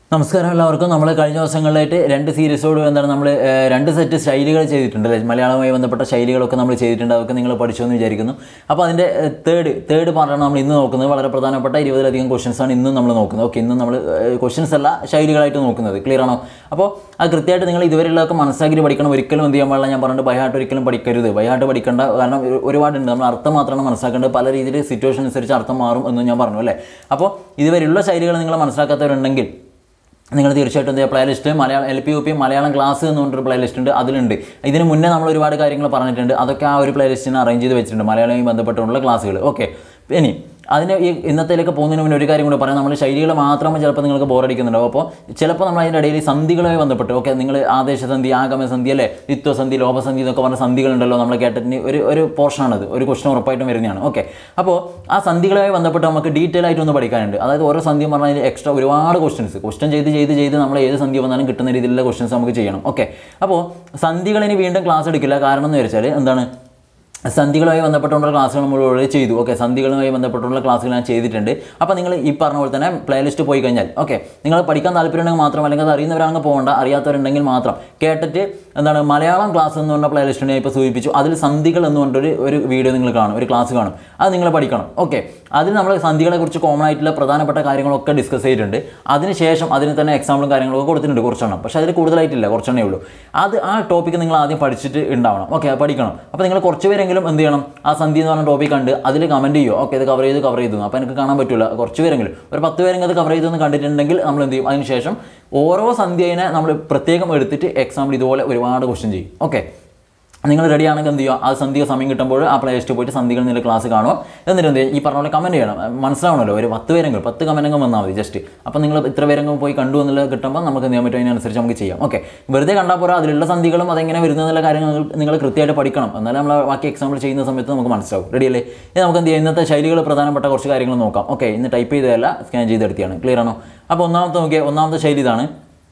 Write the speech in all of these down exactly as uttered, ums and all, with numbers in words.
നമസ്കാരം എല്ലാവർക്കും. നമ്മൾ കഴിഞ്ഞ ദിവസങ്ങളിലായിട്ട് രണ്ട് സീരീസോട് എന്താണ് നമ്മൾ രണ്ട് സെറ്റ് ശൈലികൾ ചെയ്തിട്ടുണ്ട് അല്ലേ, മലയാളവുമായി ബന്ധപ്പെട്ട ശൈലികളൊക്കെ നമ്മൾ ചെയ്തിട്ടുണ്ട്. അതൊക്കെ നിങ്ങൾ പഠിച്ചു എന്ന് വിചാരിക്കുന്നു. അപ്പോൾ അതിൻ്റെ തേർഡ് തേർഡ് പാർട്ടാണ് നമ്മൾ ഇന്ന് നോക്കുന്നത്. വളരെ പ്രധാനപ്പെട്ട ഇരുപതിലധികം ക്വസ്റ്റൻസാണ് ഇന്നും നമ്മൾ നോക്കുന്നത്. ഓക്കെ, ഇന്നും നമ്മൾ ക്വസ്റ്റൻസ് അല്ല ശൈലികളായിട്ട് നോക്കുന്നത്. ക്ലിയർ ആണോ? അപ്പോൾ അത് കൃത്യമായിട്ട് നിങ്ങൾ ഇതുവരെയുള്ളതൊക്കെ മനസ്സിലാക്കി പഠിക്കണം. ഒരിക്കലും എന്ത് ചെയ്യാൻ പാടില്ല, ഞാൻ പറഞ്ഞിട്ട് ബൈഹാർട്ട് ഒരിക്കലും പഠിക്കരുത്. ബൈഹാർട്ട് പഠിക്കേണ്ട, കാരണം ഒരുപാടുണ്ട്. നമ്മൾ അർത്ഥം മാത്രമാണ് മനസ്സിലാക്കേണ്ടത്. പല രീതിയിൽ സിറ്റുവേഷൻ അനുസരിച്ച് അർത്ഥം മാറും എന്ന് ഞാൻ പറഞ്ഞു അല്ലേ. അപ്പോൾ ഇതുവരെയുള്ള ശൈലികൾ നിങ്ങൾ മനസ്സിലാക്കാത്തവരുണ്ടെങ്കിൽ നിങ്ങൾ തീർച്ചയായിട്ടും എന്ത് ചെയ്യുക, playlist Malayalam L P U P Malayalam class എന്ന് പറഞ്ഞൊരു പ്ലേലിസ്റ്റ് ഉണ്ട്, അതിലുണ്ട്. ഇതിന് മുന്നേ നമ്മൾ ഒരുപാട് കാര്യങ്ങൾ പറഞ്ഞിട്ടുണ്ട്. അതൊക്കെ ആ ഒരു പ്ലേലിസ്റ്റിന് അറേഞ്ച് ചെയ്ത് വെച്ചിട്ടുണ്ട്, മലയാളവുമായി ബന്ധപ്പെട്ടുള്ള ക്ലാസ്സുകൾ. ഓക്കെ, ഇനി അതിന് ഈ ഇന്നത്തേക്ക് പോകുന്നതിന് മുന്നേ ഒരു കാര്യം കൂടി പറയാം. നമ്മൾ ശൈലികൾ മാത്രമേ ചിലപ്പോൾ നിങ്ങൾക്ക് ബോറടിക്കുന്നുണ്ടാവും. അപ്പോൾ ചിലപ്പോൾ നമ്മൾ അതിൻ്റെ ഇടയിൽ സന്ധികളുമായി ബന്ധപ്പെട്ട്, ഓക്കെ, നിങ്ങൾ ആദേശസന്ധി, ആഗമസന്ധി അല്ലേ, ദ്വിത്വസന്ധി, ലോപസന്ധി എന്നൊക്കെ പറഞ്ഞ സന്ധികളുണ്ടല്ലോ, നമ്മൾ കേട്ടിട്ട് ഒരു ഒരു പോർഷനാണത്, ഒരു ക്വസ്റ്റൻ ഉറപ്പായിട്ടും വരുന്നതാണ്. ഓക്കെ, അപ്പോൾ ആ സന്ധികളുമായി ബന്ധപ്പെട്ട് നമുക്ക് ഡീറ്റെയിൽ ആയിട്ടൊന്ന് പഠിക്കാനുണ്ട്. അതായത് ഓരോ സന്ധിയും പറഞ്ഞാൽ എക്സ്ട്രാ ഒരുപാട് ക്വസ്റ്റൻസ് ക്വസ്റ്റൻ ചെയ്ത് ചെയ്ത് ചെയ്ത് നമ്മൾ ഏത് സന്ധി വന്നാലും കിട്ടുന്ന രീതിയിലുള്ള ക്വസ്റ്റൻസ് നമുക്ക് ചെയ്യണം. ഓക്കെ, അപ്പോൾ സന്ധികളിന് വീണ്ടും ക്ലാസ് എടുക്കില്ല. കാരണം എന്ന് വെച്ചാൽ എന്താണ്, സന്ധികളുമായി ബന്ധപ്പെട്ടുള്ള ക്ലാസ്സുകൾ നമ്മൾ ഓൾറെഡി ചെയ്തു. ഓക്കെ, സന്ധികളുമായി ബന്ധപ്പെട്ടുള്ള ക്ലാസ്സുകൾ ഞാൻ ചെയ്തിട്ടുണ്ട്. അപ്പോൾ നിങ്ങൾ ഈ പറഞ്ഞ പോലെ തന്നെ പ്ലേലിസ്റ്റ് പോയി കഴിഞ്ഞാൽ, ഓക്കെ, നിങ്ങൾ പഠിക്കാൻ താല്പര്യമുണ്ടെങ്കിൽ മാത്രം, അല്ലെങ്കിൽ അത് അറിയുന്നവരാണെങ്കിൽ പോകേണ്ട, അറിയാത്തവരുണ്ടെങ്കിൽ മാത്രം കേട്ടിട്ട് എന്താണ് മലയാളം ക്ലാസ് എന്ന് പറഞ്ഞ പ്ലേലിസ്റ്റ് ഞാൻ ഇപ്പോൾ സൂചിപ്പിച്ചു. അതിൽ സന്ധികൾ എന്ന് പറഞ്ഞൊരു ഒരു വീഡിയോ നിങ്ങൾ കാണും, ഒരു ക്ലാസ് കാണും, അത് നിങ്ങൾ പഠിക്കണം. ഓക്കെ, അതിൽ നമ്മൾ സന്ധികളെക്കുറിച്ച് കോമൺ ആയിട്ടുള്ള പ്രധാനപ്പെട്ട കാര്യങ്ങളൊക്കെ ഡിസ്കസ് ചെയ്തിട്ടുണ്ട്. അതിനുശേഷം അതിന് തന്നെ എക്സാമ്പിളും കാര്യങ്ങളൊക്കെ കൊടുത്തിട്ടുണ്ട് കുറച്ചെണ്ണം, പക്ഷേ അതിൽ കൂടുതലായിട്ടില്ല, കുറച്ചെണ്ണേ ഉള്ളൂ. അത് ആ ടോപ്പിക്ക് നിങ്ങൾ ആദ്യം പഠിച്ചിട്ട് ഉണ്ടാവണം. ഓക്കെ, പഠിക്കണം. അപ്പോൾ നിങ്ങൾ കുറച്ച് പേരെങ്കിലും എന്ത് ചെയ്യണം, ആ സന്ധി എന്ന് പറഞ്ഞ ടോപ്പിക് കണ്ട് അതിൽ കമൻറ്റ് ചെയ്യുമോ, ഓക്കെ, ഇത് കവർ ചെയ്ത് കവർ ചെയ്തു. അപ്പോൾ എനിക്ക് കാണാൻ പറ്റില്ല, കുറച്ച് പേരെങ്കിലും ഒരു പത്ത് പേരെങ്കിലും അത് കവർ ചെയ്തെന്ന് കണ്ടിട്ടുണ്ടെങ്കിൽ നമ്മൾ എന്ത് ചെയ്യും, അതിനുശേഷം ഓരോ സന്ധ്യനെ നമ്മൾ പ്രത്യേകം എടുത്തിട്ട് എക്സാമ്പിൾ ഇതുപോലെ ഒരുപാട് ക്വസ്റ്റ്യൻ ചെയ്യും. ഓക്കെ, നിങ്ങൾ റെഡി ആണെങ്കിൽ എന്ത് ചെയ്യുക, ആ സന്ധിക സമയം കിട്ടുമ്പോൾ ആ പ്ലേലിസ്റ്റ് പോയിട്ട് സന്ധികൾ നില ക്ലാസ് കാണുക. എന്നിട്ട് എന്ത് ചെയ്യുക, ഈ പറഞ്ഞ പോലെ കമൻറ്റ് ചെയ്യണം. മനസ്സിലാവണമല്ലോ, ഒരു പത്ത് പേരെങ്കിലും പത്ത് കമൻറ്റെങ്കിലും വന്നാൽ മതി ജസ്റ്റ്. അപ്പോൾ നിങ്ങൾ ഇത്ര പേരെങ്കിലും പോയി കണ്ടു എന്നുള്ളത് കിട്ടുമ്പോൾ നമുക്ക് എന്ത് ചെയ്യാൻ പറ്റും, അതിനനുസരിച്ച് നമുക്ക് ചെയ്യാം. ഓക്കെ, വെറുതെ കണ്ടാൽ പോരാ, അതിലുള്ള സന്ധികളും അതെങ്ങനെ വരുന്നതെന്നുള്ള കാര്യങ്ങൾ നിങ്ങൾ കൃത്യമായിട്ട് പഠിക്കണം. എന്നാലും നമ്മൾ ബാക്കി എക്സാമ്പിൾ ചെയ്യുന്ന സമയത്ത് നമുക്ക് മനസ്സിലാവും. റെഡി അല്ലേ? ഇത് നമുക്ക് എന്ത് ചെയ്യാം, ഇന്നത്തെ ശൈലികൾ പ്രധാനപ്പെട്ട കുറച്ച് കാര്യങ്ങൾ നോക്കാം. ഓക്കെ, ഇന്ന് ടൈപ്പ് ചെയ്തതല്ല, സ്കാൻ ചെയ്തെടുത്തിയാണ്. ക്ലിയർ ആണോ? അപ്പോൾ ഒന്നാമത്തെ നോക്കിയാൽ ഒന്നാമത്തെ ശൈലി ഇതാണ്,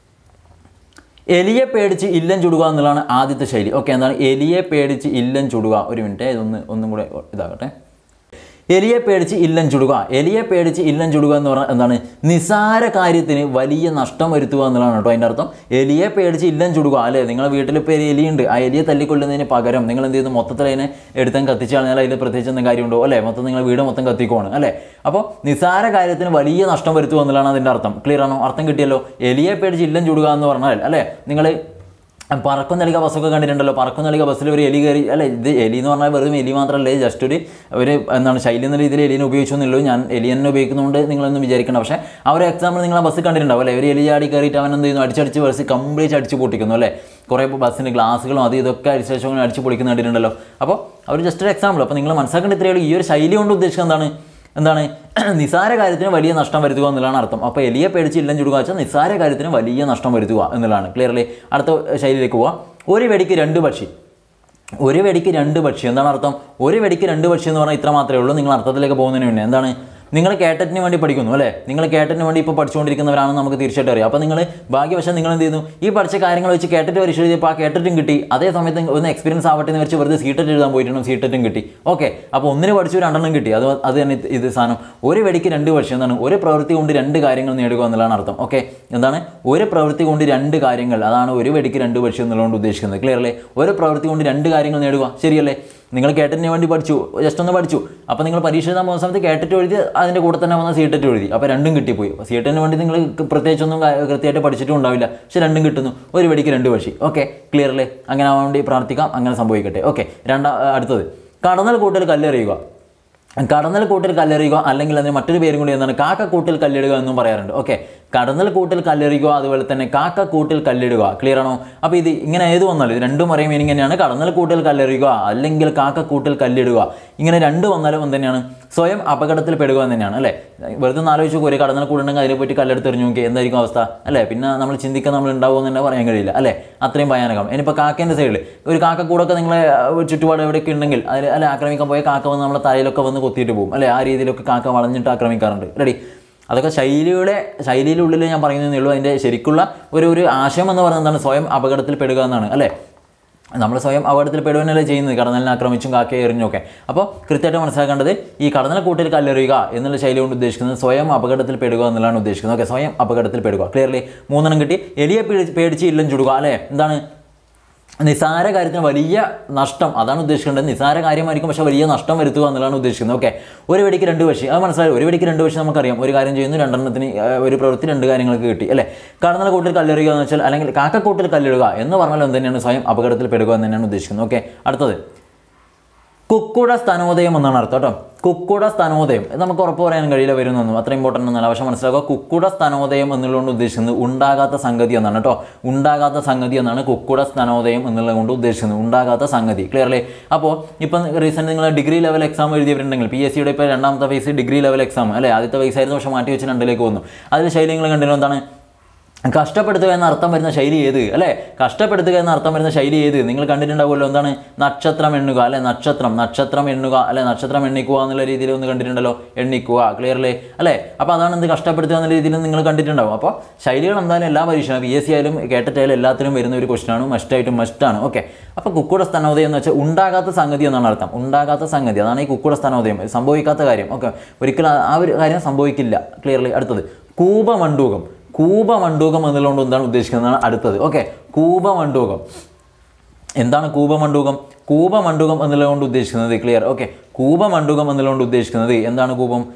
എലിയെ പേടിച്ച് ഇല്ലം ചുടുക എന്നുള്ളതാണ് ആദ്യത്തെ ശൈലി. ഓക്കെ, എന്താണ് എലിയെ പേടിച്ച് ഇല്ലം ചുടുക? ഒരു മിനിറ്റ്, ഇതൊന്ന് ഒന്നും കൂടെ ഇതാകട്ടെ. എലിയെ പേടിച്ച് ഇല്ലം ചുടുക. എലിയെ പേടിച്ച് ഇല്ലം ചുടുക എന്ന് പറഞ്ഞാൽ എന്താണ്, നിസാര കാര്യത്തിന് വലിയ നഷ്ടം വരുത്തുക എന്നുള്ളതാണ് കേട്ടോ അതിൻ്റെ അർത്ഥം. എലിയെ പേടിച്ച് ഇല്ലം ചുടുക അല്ലേ, നിങ്ങളുടെ വീട്ടിൽ ഇപ്പോൾ ഒരു എലിയുണ്ട്, ആ എലിയെ തല്ലിക്കൊള്ളുന്നതിന് പകരം നിങ്ങൾ എന്ത് ചെയ്യുന്നു, മൊത്തത്തിൽ അതിനെ എടുത്താൽ കത്തിച്ച് കളഞ്ഞാൽ അതിൽ പ്രത്യേകിച്ച് എന്തെങ്കിലും കാര്യമുണ്ടോ അല്ലേ, മൊത്തം നിങ്ങൾ വീട് മൊത്തം കത്തിക്കുവാണ് അല്ലേ. അപ്പോൾ നിസാര കാര്യത്തിന് വലിയ നഷ്ടം വരുത്തുക എന്നുള്ളതാണ് അതിൻ്റെ അർത്ഥം. ക്ലിയർ ആണോ? അർത്ഥം കിട്ടിയല്ലോ. എലിയെ പേടിച്ച് ഇല്ലം ചുടുക എന്ന് പറഞ്ഞാൽ അല്ലേ, നിങ്ങൾ പറക്കും നൽകുക ബസ്സൊക്കെ കണ്ടിട്ടുണ്ടല്ലോ, പറക്കും നൽകുക ബസ്സിൽ ഒരു എലി കയറി അല്ലേ. ഇത് എലി എന്ന് പറഞ്ഞാൽ വെറും എലി മാത്രമല്ലേ, ജസ്റ്റ് ഒരു ഒരു എന്താണ് ശൈലി എന്ന രീതിയിൽ എലിനെ ഉപയോഗിച്ചൊന്നുമില്ലോ. ഞാൻ എലി തന്നെ ഉപയോഗിക്കുന്നതുകൊണ്ട് നിങ്ങളൊന്നും വിചാരിക്കണം. പക്ഷേ ആ ഒരു എക്സാമ്പിൾ നിങ്ങൾ ആ ബസ് കണ്ടിട്ടുണ്ടാവും അല്ലേ, ഒരു എലി ചാടി കയറിയിട്ട് അവൻ എന്ത് ചെയ്യുന്നു, അടിച്ചടിച്ച് ബസ് കംപ്ലീറ്റ് അടിച്ച് പൊട്ടിക്കുന്നു അല്ലേ. കുറേ ബസ്സിൻ്റെ ഗ്ലാസ്സുകളും അത് ഇതൊക്കെ അടിച്ച ശേഷം അടിച്ച് പൊളിക്കുന്ന കണ്ടിട്ടുണ്ടല്ലോ. അപ്പോൾ അവർ ജസ്റ്റ് ഒരു എക്സാമ്പിൾ. അപ്പോൾ നിങ്ങൾ മനസ്സിലാക്കേണ്ട ഇത്രയേ ഉള്ളൂ. ഈ ഒരു ശൈലി കൊണ്ട് ഉദ്ദേശിക്കുന്നത് എന്താണ് എന്താണ് നിസാര കാര്യത്തിന് വലിയ നഷ്ടം വരുത്തുക എന്നുള്ളതാണ് അർത്ഥം. അപ്പോൾ എലിയെ പേടിച്ച് ഇല്ലം ചുടുക വെച്ചാൽ നിസാര കാര്യത്തിന് വലിയ നഷ്ടം വരുത്തുക എന്നുള്ളതാണ്. ക്ലിയർലി? അടുത്ത ശൈലിയിലേക്ക് പോവാം. ഒരു വെടിക്ക് രണ്ട് പക്ഷി. ഒരു വെടിക്ക് രണ്ട് പക്ഷി എന്താണ് അർത്ഥം? ഒരു വെടിക്ക് രണ്ട് പക്ഷി എന്ന് പറഞ്ഞാൽ ഇത്ര മാത്രമേ ഉള്ളൂ. നിങ്ങൾ അർത്ഥത്തിലേക്ക് പോകുന്നതിന് മുന്നേ എന്താണ്, നിങ്ങൾ കേട്ടറ്റിന് വേണ്ടി പഠിക്കുന്നു അല്ലേ, നിങ്ങൾ കേട്ടറ്റിന് വേണ്ടി ഇപ്പോൾ പഠിച്ചുകൊണ്ടിരിക്കുന്നവരാണെന്ന് നമുക്ക് തീർച്ചയായിട്ടും അറിയാം. അപ്പോൾ നിങ്ങൾ ഭാഗ്യവശം നിങ്ങൾ എന്ത് ചെയ്യുന്നു, ഈ പഠിച്ച കാര്യങ്ങൾ വെച്ച് കേട്ടിട്ട് പരീക്ഷ എഴുതിയപ്പോൾ ആ കേട്ടിട്ടും കിട്ടി, അതേ സമയത്ത് ഒന്ന് എക്സ്പീരിയൻസ് ആവട്ടെ എന്ന് വെച്ച് വെറുതെ സീറ്ററ്റ് എഴുതാൻ പോയിട്ടുണ്ടെങ്കിൽ സീറ്ററ്റും കിട്ടി. ഓക്കെ, അപ്പോൾ ഒന്നിന് പഠിച്ചു രണ്ടെണ്ണം കിട്ടി. അത് അത് തന്നെ ഇത് സാധനം. ഒരു വെടിക്ക് രണ്ട് പക്ഷി എന്താണ്, ഒരു പ്രവൃത്തി കൊണ്ട് രണ്ട് കാര്യങ്ങൾ നേടുക എന്നുള്ളതാണ് അർത്ഥം. ഓക്കെ, എന്താണ് ഒരു പ്രവൃത്തി കൊണ്ട് രണ്ട് കാര്യങ്ങൾ, അതാണ് ഒരു വെടിക്ക് രണ്ട് പക്ഷി എന്നുള്ളതുകൊണ്ട് ഉദ്ദേശിക്കുന്നത്. ക്ലിയർലേ? ഒരു പ്രവൃത്തി കൊണ്ട് രണ്ട് കാര്യങ്ങൾ നേടുക. ശരിയല്ലേ? നിങ്ങൾ കേട്ടറ്റിന് വേണ്ടി പഠിച്ചു, ജസ്റ്റ് ഒന്ന് പഠിച്ചു. അപ്പോൾ നിങ്ങൾ പരീക്ഷ എഴുതാൻ പോകുന്ന സമയത്ത് കേട്ടിട്ട് എഴുതി, അതിൻ്റെ കൂടെ തന്നെ വന്ന സീറ്ററ്റ് എഴുതി, അപ്പോൾ രണ്ടും കിട്ടിപ്പോയി. സീറ്ററ്റിന് വേണ്ടി നിങ്ങൾ പ്രത്യേകിച്ചൊന്നും കൃത്യമായിട്ട് പഠിച്ചിട്ടും ഉണ്ടാവില്ല, പക്ഷേ രണ്ടും കിട്ടുന്നു. ഒരു വെടിക്ക് രണ്ട് പക്ഷി. ഓക്കെ, ക്ലിയർലേ? അങ്ങനെ ആവാൻ വേണ്ടി പ്രാർത്ഥിക്കാം, അങ്ങനെ സംഭവിക്കട്ടെ. ഓക്കെ, രണ്ടാ അടുത്തത് കടന്നൽ കൂട്ടൽ കല്ലെറിയുക. കടന്നൽ കൂട്ടിൽ കല്ലെറിയുക, അല്ലെങ്കിൽ അതിന് മറ്റൊരു പേരും കൂടി എന്താണ്, കാക്കക്കൂട്ടിൽ കല്ലിടുക എന്നും പറയാറുണ്ട്. ഓക്കെ, കടന്നൽ കൂട്ടിൽ കല്ലെറിയുക, അതുപോലെ തന്നെ കാക്കക്കൂട്ടിൽ കല്ലിടുക. ക്ലിയർ ആണോ? അപ്പോൾ ഇത് ഇങ്ങനെ ഏത് വന്നാലും ഇത് രണ്ടും ഒരേ മീനിങ് തന്നെയാണ്. കടന്നൽ കൂട്ടിൽ കല്ലെറിയുക അല്ലെങ്കിൽ കാക്കക്കൂട്ടിൽ കല്ലിടുക, ഇങ്ങനെ രണ്ട് വന്നാലും എന്ത് തന്നെയാണ്, സ്വയം അപകടത്തിൽ പെടുക എന്ന് തന്നെയാണ് അല്ലേ. വെറുതെ ഒന്ന് ആലോചിച്ച് നോക്കുക, ഒരു കടന്നൽ കൂടുണ്ടെങ്കിൽ അതിനെ പറ്റി കല്ലെടുത്ത് എറിഞ്ഞു നോക്കി എന്തായിരിക്കും അവസ്ഥ അല്ലേ. പിന്നെ നമ്മൾ ചിന്തിക്കാൻ നമ്മൾ ഉണ്ടാവുമെന്ന് തന്നെ പറയാൻ കഴിയില്ല അല്ലേ, അത്രയും ഭയാനകം. ഇനിയിപ്പോൾ കാക്കേൻ്റെ സൈഡിൽ ഒരു കാക്കക്കൂടൊക്കെ നിങ്ങളെ ചുറ്റുപാട് എവിടെയൊക്കെ ഉണ്ടെങ്കിൽ അതിൽ അല്ലെ ആക്രമിക്കാൻ പോയ കാക്ക വന്ന് നമ്മളെ തലയിലൊക്കെ വന്ന് കൊത്തിയിട്ട് പോകും അല്ലേ. ആ രീതിയിലൊക്കെ കാക്ക വളഞ്ഞിട്ട് ആക്രമിക്കാറുണ്ട്. റെഡി? അതൊക്കെ ശൈലിയുടെ ശൈലിയിലുള്ളിൽ ഞാൻ പറയുന്നതേ ഉള്ളൂ. അതിൻ്റെ ശരിക്കുള്ള ഒരു ഒരു ആശയം എന്ന് പറയുന്നത് എന്താണ്, സ്വയം അപകടത്തിൽ പെടുക എന്നാണ് അല്ലേ. നമ്മൾ സ്വയം അപകടത്തിൽ പെടുവാനല്ലേ ചെയ്യുന്നത്, കടന്നലിനെ ആക്രമിച്ചും കാക്കയെ എറിഞ്ഞൊക്കെ. അപ്പോൾ കൃത്യമായിട്ട് മനസ്സിലാക്കേണ്ടത് ഈ കടന്നൽ കൂട്ടിൽ കല്ലെറിയുക എന്നുള്ള ശൈലി കൊണ്ട് ഉദ്ദേശിക്കുന്നത് സ്വയം അപകടത്തിൽ പെടുക എന്നുള്ളതാണ് ഉദ്ദേശിക്കുന്നത്. ഓക്കെ, സ്വയം അപകടത്തിൽ പെടുക. ക്ലിയർലി മൂന്നെണ്ണം കിട്ടി. എലിയെ പേടിച്ച് ഇല്ലം ചുടുക അല്ലേ, എന്താണ് നിസാര കാര്യത്തിന് വലിയ നഷ്ടം, അതാണ് ഉദ്ദേശിക്കേണ്ടത്. നിസാര കാര്യമായിരിക്കും പക്ഷേ വലിയ നഷ്ടം വരുത്തുക എന്നുള്ളതാണ് ഉദ്ദേശിക്കുന്നത്. ഓക്കെ, ഒരു വെടിക്ക് രണ്ട് പക്ഷി, അത് മനസ്സിലായി. ഒരു വെടിക്ക് രണ്ട് പക്ഷി നമുക്കറിയാം, ഒരു കാര്യം ചെയ്യുന്നു, രണ്ടെണ്ണത്തിന് ഒരു പ്രവൃത്തി രണ്ട് കാര്യങ്ങൾക്ക് കിട്ടി അല്ലേ. കടന്നൽ കൂട്ടിൽ കല്ലെറിയുക എന്ന് വെച്ചാൽ അല്ലെങ്കിൽ കാക്കക്കൂട്ടിൽ കല്ലിടുക എന്ന് പറഞ്ഞാൽ എന്ത് തന്നെയാണ്, സ്വയം അപകടത്തിൽ പെടുക എന്ന് തന്നെയാണ് ഉദ്ദേശിക്കുന്നത്. ഓക്കെ, അടുത്തത് കുക്കുട സ്ഥാനോദയം എന്നാണ് അർത്ഥം കേട്ടോ. കുക്കുട സ്ഥാനോദയം നമുക്ക് ഉറപ്പ് പറയാൻ കഴിയില്ല വരുന്നൊന്നും, അത്ര ഇമ്പോർട്ടൻ്റ് ഒന്നല്ല. പക്ഷേ മനസ്സിലാക്കുക, കുക്കുട സ്ഥാനോദയം എന്നുള്ളതുകൊണ്ട് ഉദ്ദേശിക്കുന്നത് ഉണ്ടാകാത്ത സംഗതി എന്നാണ് കേട്ടോ. ഉണ്ടാകാത്ത സംഗതി എന്നാണ് കുക്കുട സ്ഥാനോദയം എന്നുള്ളത് കൊണ്ട് ഉദ്ദേശിക്കുന്നത്, ഉണ്ടാകാത്ത സംഗതി. ക്ലിയർലി. അപ്പോൾ ഇപ്പം റീസെൻറ്റ് നിങ്ങൾ ഡിഗ്രി ലെവൽ എക്സാം എഴുതിയവരുണ്ടെങ്കിൽ പി എസ് സിയുടെ ഇപ്പോൾ രണ്ടാമത്തെ ഫേസ് ഡിഗ്രി ലെവൽ എക്സാം അല്ലേ, ആദ്യത്തെ ഫേസ് ആയിരുന്നു പക്ഷേ മാറ്റി വെച്ച് രണ്ടിലേക്ക് വന്നു. അതിൽ ശൈലി നിങ്ങൾ കണ്ടിരുന്നു, എന്താണ് കഷ്ടപ്പെടുത്തുക എന്ന അർത്ഥം വരുന്ന ശൈലി ഏത് അല്ലേ, കഷ്ടപ്പെടുത്തുക എന്ന അർത്ഥം വരുന്ന ശൈലി ഏത് നിങ്ങൾ കണ്ടിട്ടുണ്ടാവുമല്ലോ. എന്താണ് നക്ഷത്രം എണ്ണുക അല്ലെ, നക്ഷത്രം നക്ഷത്രം എണ്ണുക അല്ലെ, നക്ഷത്രം എണ്ണിക്കുക എന്നുള്ള രീതിയിൽ ഒന്ന് കണ്ടിട്ടുണ്ടല്ലോ, എണ്ണിക്കുക. ക്ലിയർലി അല്ലേ. അപ്പോൾ അതാണ് എന്ത് കഷ്ടപ്പെടുത്തുക എന്ന രീതിയിൽ നിങ്ങൾ കണ്ടിട്ടുണ്ടാവും. അപ്പോൾ ശൈലികൾ എന്തായാലും എല്ലാ പരീക്ഷ പി എസ് സി ആയാലും കേട്ടിട്ടായാലും എല്ലാത്തിനും വരുന്ന ഒരു ക്വസ്റ്റനാണ്, മസ്റ്റായിട്ടും മസ്റ്റാണ്. ഓക്കെ, അപ്പോൾ കുക്കുട സ്ഥാനോദയം എന്ന് വെച്ചാൽ ഉണ്ടാകാത്ത സംഗതി എന്നാണ് അർത്ഥം. ഉണ്ടാകാത്ത സംഗതി, അതാണ് ഈ കുക്കുട സ്ഥാനോദയം, സംഭവിക്കാത്ത കാര്യം. ഓക്കെ, ഒരിക്കലും ആ ഒരു കാര്യം സംഭവിക്കില്ല. ക്ലിയർലി. അടുത്തത് കൂപമണ്ഡൂകം. കൂപമണ്ഡൂകം എന്നുള്ളതുകൊണ്ട് എന്താണ് ഉദ്ദേശിക്കുന്നതാണ് അടുത്തത്. ഓക്കെ, കൂപമണ്ഡൂകം എന്താണ് കൂപമണ്ഡൂകം? കൂപമണ്ഡൂകം എന്നുള്ളതുകൊണ്ട് ഉദ്ദേശിക്കുന്നത് ക്ലിയർ. ഓക്കെ, കൂപമണ്ഡൂകം എന്നുള്ളതുകൊണ്ട് ഉദ്ദേശിക്കുന്നത് എന്താണ്? കൂപം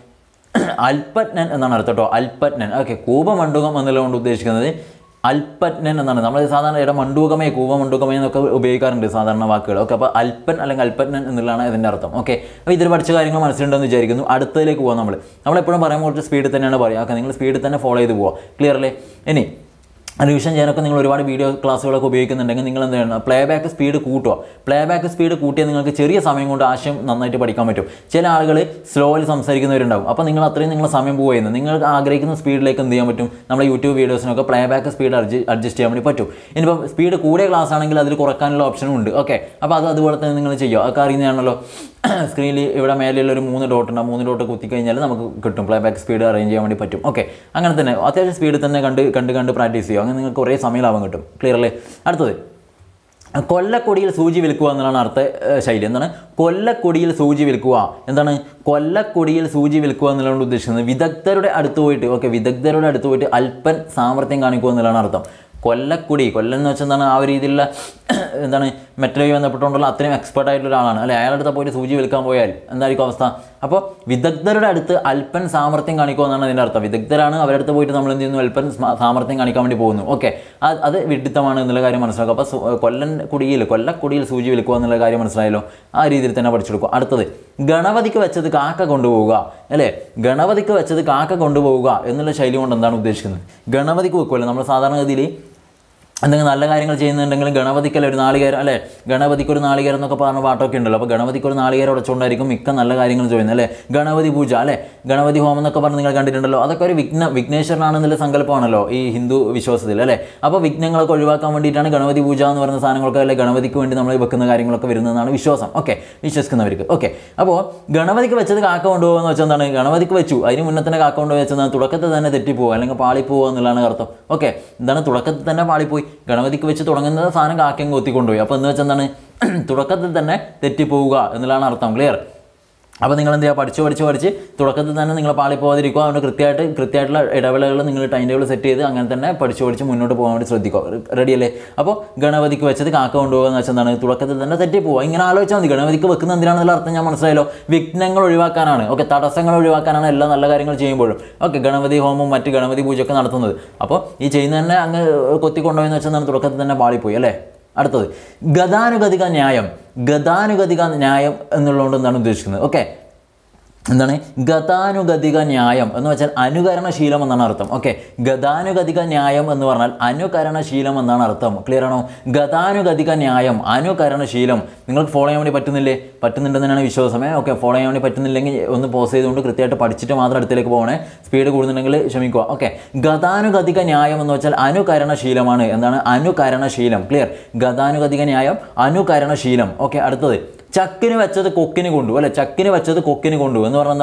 അൽപജ്ഞൻ എന്നാണ് അർത്ഥം കേട്ടോ, അൽപജ്ഞൻ. ഓക്കെ, കൂപമണ്ഡൂകം എന്നുള്ളതുകൊണ്ട് ഉദ്ദേശിക്കുന്നത് അൽപജ്ഞൻ എന്നാണ്. നമ്മൾ സാധാരണ ഇവിടെ മണ്ഡൂകമേ കൂപമണ്ഡൂകമേ എന്നൊക്കെ ഉപയോഗിക്കാറുണ്ട് സാധാരണ വാക്കുകൾ. ഓക്കെ, അപ്പോൾ അൽപ്പൻ അല്ലെങ്കിൽ അൽപജ്ഞൻ എന്നുള്ളതാണ് ഇതിൻ്റെ അർത്ഥം. ഓക്കെ, അപ്പോൾ ഇതിൽ പഠിച്ച കാര്യങ്ങൾ മനസ്സിലുണ്ടെന്ന് വിചാരിക്കുന്നു. അടുത്തതിലേക്ക് പോകാം. നമ്മൾ നമ്മളെപ്പോഴും പറയുമ്പോൾ കുറച്ച് സ്പീഡിൽ തന്നെയാണ് പറയുക. ഓക്കെ, നിങ്ങൾ സ്പീഡിൽ തന്നെ ഫോളോ ചെയ്ത് പോവുക. ക്ലിയർലി. ഇനി റിവിഷൻ ചെയ്യാനൊക്കെ നിങ്ങൾ ഒരുപാട് വീഡിയോ ക്ലാസ്സുകളൊക്കെ ഉപയോഗിക്കുന്നുണ്ടെങ്കിൽ നിങ്ങൾ എന്ത് ചെയ്യണം, പ്ലേ ബാക്ക് സ്പീഡ് കൂട്ടുക. പ്ലേ ബാക്ക് സ്പീഡ് കൂട്ടിയാൽ നിങ്ങൾക്ക് ചെറിയ സമയം കൊണ്ട് ആശയം നന്നായിട്ട് പഠിക്കാൻ പറ്റും. ചില ആളുകൾ സ്ലോയിൽ സംസാരിക്കുന്നവരുണ്ടാവും. അപ്പോൾ നിങ്ങൾ അത്രയും നിങ്ങളുടെ സമയം പോവുകയെന്ന് നിങ്ങൾക്ക് ആഗ്രഹിക്കുന്ന സ്പീഡിലേക്ക് എന്ത് ചെയ്യാൻ പറ്റും, നമ്മുടെ യൂട്യൂബ് വീഡിയോസിനൊക്കെ പ്ലേ ബാക്ക് സ്പീഡ് അഡ്ജസ്റ്റ് ചെയ്യാൻ വേണ്ടി പറ്റും. ഇനിയിപ്പോൾ സ്പീഡ് കൂടിയ ക്ലാസ് ആണെങ്കിൽ അതിൽ കുറയ്ക്കാനുള്ള ഓപ്ഷനും ഉണ്ട്. ഓക്കെ, അപ്പോൾ അത് അതുപോലെ തന്നെ നിങ്ങൾ ചെയ്യുക. അതൊക്കെ അറിയുന്നതാണല്ലോ. സ്ക്രീനിൽ ഇവിടെ മേലെയുള്ള ഒരു മൂന്ന് ഡോട്ട് ഉണ്ട്, ആ മൂന്ന് ഡോട്ട് കുത്തിക്കഴിഞ്ഞാൽ നമുക്ക് കിട്ടും, പ്ലേ ബാക്ക് സ്പീഡ് അറേഞ്ച് ചെയ്യാൻ വേണ്ടി പറ്റും. ഓക്കെ, അങ്ങനെ തന്നെ അത്യാവശ്യം സ്പീഡിൽ തന്നെ കണ്ട് കണ്ട് കണ്ട് പ്രാക്ടീസ് ചെയ്യുക. അങ്ങനെ നിങ്ങൾക്ക് കുറേ സമയം ലാഭം കിട്ടും. ക്ലിയർലി. അടുത്തത് കൊല്ലക്കൊടിയിൽ സൂചി വിൽക്കുക എന്നുള്ളതാണ് അർത്ഥ ശൈലി. എന്താണ് കൊല്ലക്കൊടിയിൽ സൂചി വിൽക്കുക? എന്താണ് കൊല്ലക്കൊടിയിൽ സൂചി വിൽക്കുക എന്നുള്ളതുകൊണ്ട് ഉദ്ദേശിക്കുന്നത് വിദഗ്ധരുടെ അടുത്ത് പോയിട്ട്, ഓക്കെ, വിദഗ്ധരുടെ അടുത്ത് പോയിട്ട് അല്പൻ സാമർത്ഥ്യം കാണിക്കുക എന്നുള്ളതാണ് അർത്ഥം. കൊല്ലക്കുടി, കൊല്ലം എന്ന് വെച്ചാൽ എന്താണ്, ആ ഒരു രീതിയിലുള്ള എന്താണ് മെറ്റലുമായി ബന്ധപ്പെട്ടുകൊണ്ടുള്ള അത്രയും എക്സ്പെർട്ട് ആയിട്ടുള്ള ഒരാളാണ് അല്ലെ. അയാളുടെ അടുത്ത് പോയിട്ട് സൂചി വിൽക്കാൻ പോയാൽ എന്തായിരിക്കും അവസ്ഥ? അപ്പോൾ വിദഗ്ധരുടെ അടുത്ത് അല്പൻ സാമർത്ഥ്യം കാണിക്കുക എന്നാണ് അതിൻ്റെ അർത്ഥം. വിദഗ്ധരാണ്, അവരുടെ അടുത്ത് പോയിട്ട് നമ്മൾ എന്ത് ചെയ്യുന്നു, അല്പൻ സാമർത്ഥ്യം കാണിക്കാൻ വേണ്ടി പോകുന്നു. ഓക്കെ, അത് അത് വിഡിത്തമാണ് എന്നുള്ള കാര്യം മനസ്സിലാക്കുക. അപ്പോൾ കൊല്ലൻ കുടിയിൽ കൊല്ലക്കുടിയിൽ സൂചി വിൽക്കുക എന്നുള്ള കാര്യം മനസ്സിലായല്ലോ. ആ രീതിയിൽ തന്നെ പഠിച്ചെടുക്കുക. അടുത്തത് ഗണപതിക്ക് വെച്ചത് കാക്ക കൊണ്ടുപോവുക അല്ലേ. ഗണപതിക്ക് വെച്ചത് കാക്ക കൊണ്ടുപോവുക എന്നുള്ള ശൈലി കൊണ്ട് എന്താണ് ഉദ്ദേശിക്കുന്നത്? ഗണപതിക്ക് വെക്കുമല്ലോ നമ്മൾ സാധാരണഗതിയിൽ എന്തെങ്കിലും നല്ല കാര്യങ്ങൾ ചെയ്യുന്നുണ്ടെങ്കിലും ഗണപതിക്കല്ല ഒരു നാളികേരം അല്ലേ, ഗണപതിക്ക് ഒരു നാളികേരം എന്നൊക്കെ പറഞ്ഞ പാട്ടൊക്കെ ഉണ്ടല്ലോ. അപ്പോൾ ഗണപതിക്ക് ഒരു നാളികേരം ഉടച്ചുകൊണ്ടായിരിക്കും മിക്ക നല്ല കാര്യങ്ങൾ ചെയ്യുന്നത് അല്ലേ. ഗണപതി പൂജ അല്ലേ, ഗണപതി ഹോമം എന്നൊക്കെ പറഞ്ഞ് നിങ്ങൾ കണ്ടിട്ടുണ്ടല്ലോ. അതൊക്കെ ഒരു വിഘ്ന വിഘ്നേശ്വരനാണെന്നുള്ള സങ്കല്പമാണല്ലോ ഈ ഹിന്ദു വിശ്വാസത്തിൽ അല്ലേ. അപ്പോൾ വിഘ്നങ്ങളൊക്കെ ഒഴിവാക്കാൻ വേണ്ടിയിട്ടാണ് ഗണപതി പൂജ എന്ന് പറയുന്ന സാധനങ്ങളൊക്കെ അല്ലെ ഗണപതിക്ക് വേണ്ടി നമ്മൾ വെക്കുന്ന കാര്യങ്ങളൊക്കെ വരുന്നതാണ് വിശ്വാസം. ഓക്കെ, വിശ്വസിക്കുന്നവർക്ക്. ഓക്കെ, അപ്പോൾ ഗണപതിക്ക് വെച്ചത് കാക്ക കൊണ്ടുപോകുമെന്ന് വെച്ചാൽ എന്താണ്, ഗണപതിക്ക് വെച്ചു അതിന് മുന്നേ തന്നെ കാക്ക കൊണ്ടുപോയി വെച്ചതാണ് തുടക്കത്തിൽ തന്നെ തെറ്റിപ്പോവുക അല്ലെങ്കിൽ പാളിപ്പോവുക എന്നുള്ളതാണ് അർത്ഥം. ഓക്കെ, എന്താണ് തുടക്കത്തിൽ തന്നെ പാളിപ്പോയി, ഗണപതിക്ക് വെച്ച് തുടങ്ങുന്ന സാധനം കാക്കയും കൊത്തിക്കൊണ്ടുപോയി. അപ്പോൾ എന്ന് വെച്ചാൽ എന്താണ്, തുടക്കത്തിൽ തന്നെ തെറ്റിപ്പോവുക എന്നുള്ളതാണ് അർത്ഥം. ക്ലിയർ. അപ്പോൾ നിങ്ങൾ എന്ത് ചെയ്യുക, പഠിച്ച് പഠിച്ച് പഠിച്ച് തുടക്കത്തിൽ തന്നെ നിങ്ങൾ പാളിപ്പോകാതിരിക്കുക. അതുകൊണ്ട് കൃത്യമായിട്ട് കൃത്യമായിട്ടുള്ള ഇടവേളകൾ നിങ്ങൾ ടൈം ടേബിൾ സെറ്റ് ചെയ്ത് അങ്ങനെ തന്നെ പഠിച്ച് പഠിച്ച് മുന്നോട്ട് പോകാൻ വേണ്ടി ശ്രദ്ധിക്കുക. റെഡിയല്ലേ? അപ്പോൾ ഗണപതിക്ക് വെച്ചത് കാക്ക കൊണ്ടുപോകുക എന്ന് വെച്ചാൽ എന്താണ്, തുടക്കത്തിൽ തന്നെ തെറ്റിപ്പോവുക. ഇങ്ങനെ ആലോചിച്ചാൽ മതി. ഗണപതിക്ക് വെക്കുന്ന എന്തിനാണെന്നുള്ള അർത്ഥം ഞാൻ മനസ്സിലായല്ലോ, വിഘ്നങ്ങൾ ഒഴിവാക്കാനാണ്. ഓക്കെ, തടസ്സങ്ങൾ ഒഴിവാക്കാനാണ് എല്ലാ നല്ല കാര്യങ്ങൾ ചെയ്യുമ്പോഴും. ഓക്കെ, ഗണപതി ഹോമവും മറ്റ് ഗണപതി പൂജയൊക്കെ നടത്തുന്നത്. അപ്പോൾ ഈ ചെയ്യുന്ന തന്നെ അങ്ങ് കൊത്തി കൊണ്ടുപോയെന്ന് വെച്ചാൽ എന്താണ്, തുടക്കത്തിൽ തന്നെ പാളിപ്പോയി അല്ലേ. അടുത്തത് ഗതാനുഗതിക ന്യായം. ഗതാനുഗതിക ന്യായം എന്നുള്ളതുകൊണ്ട് എന്താണ് ഉദ്ദേശിക്കുന്നത്? ഓക്കെ, എന്താണ് ഗതാനുഗതിക ന്യായം എന്ന് വെച്ചാൽ അനുകരണശീലം എന്നാണ് അർത്ഥം. ഓക്കെ, ഗതാനുഗതിക ന്യായം എന്ന് പറഞ്ഞാൽ അനുകരണശീലം എന്നാണ് അർത്ഥം. ക്ലിയർ ആണോ? ഗതാനുഗതിക ന്യായം, അനുകരണശീലം. നിങ്ങൾക്ക് ഫോളോ ചെയ്യാൻ വേണ്ടി പറ്റുന്നില്ലേ? പറ്റുന്നുണ്ടെന്നാണ് വിശ്വാസമേ. ഓക്കെ, ഫോളോ ചെയ്യാൻ വേണ്ടി പറ്റുന്നില്ലെങ്കിൽ ഒന്ന് പോസ് ചെയ്തുകൊണ്ട് കൃത്യമായിട്ട് പഠിച്ചിട്ട് മാത്രം അടുത്തേക്ക് പോകണേ. സ്പീഡ് കൂടുന്നുണ്ടെങ്കിൽ ക്ഷമിക്കുക. ഓക്കെ, ഗതാനുഗതിക ന്യായം എന്ന് വെച്ചാൽ അനുകരണശീലമാണ്. എന്താണ് അനുകരണശീലം? ക്ലിയർ. ഗതാനുഗതിക ന്യായം, അനുകരണശീലം. ഓക്കെ, അടുത്തത് ചക്കിന് വെച്ചത് കൊക്കിന് കൊണ്ടു അല്ലെ. ചക്കിന് വെച്ചത് കൊക്കിന് കൊണ്ടു എന്ന് പറഞ്ഞാൽ എന്താണ്,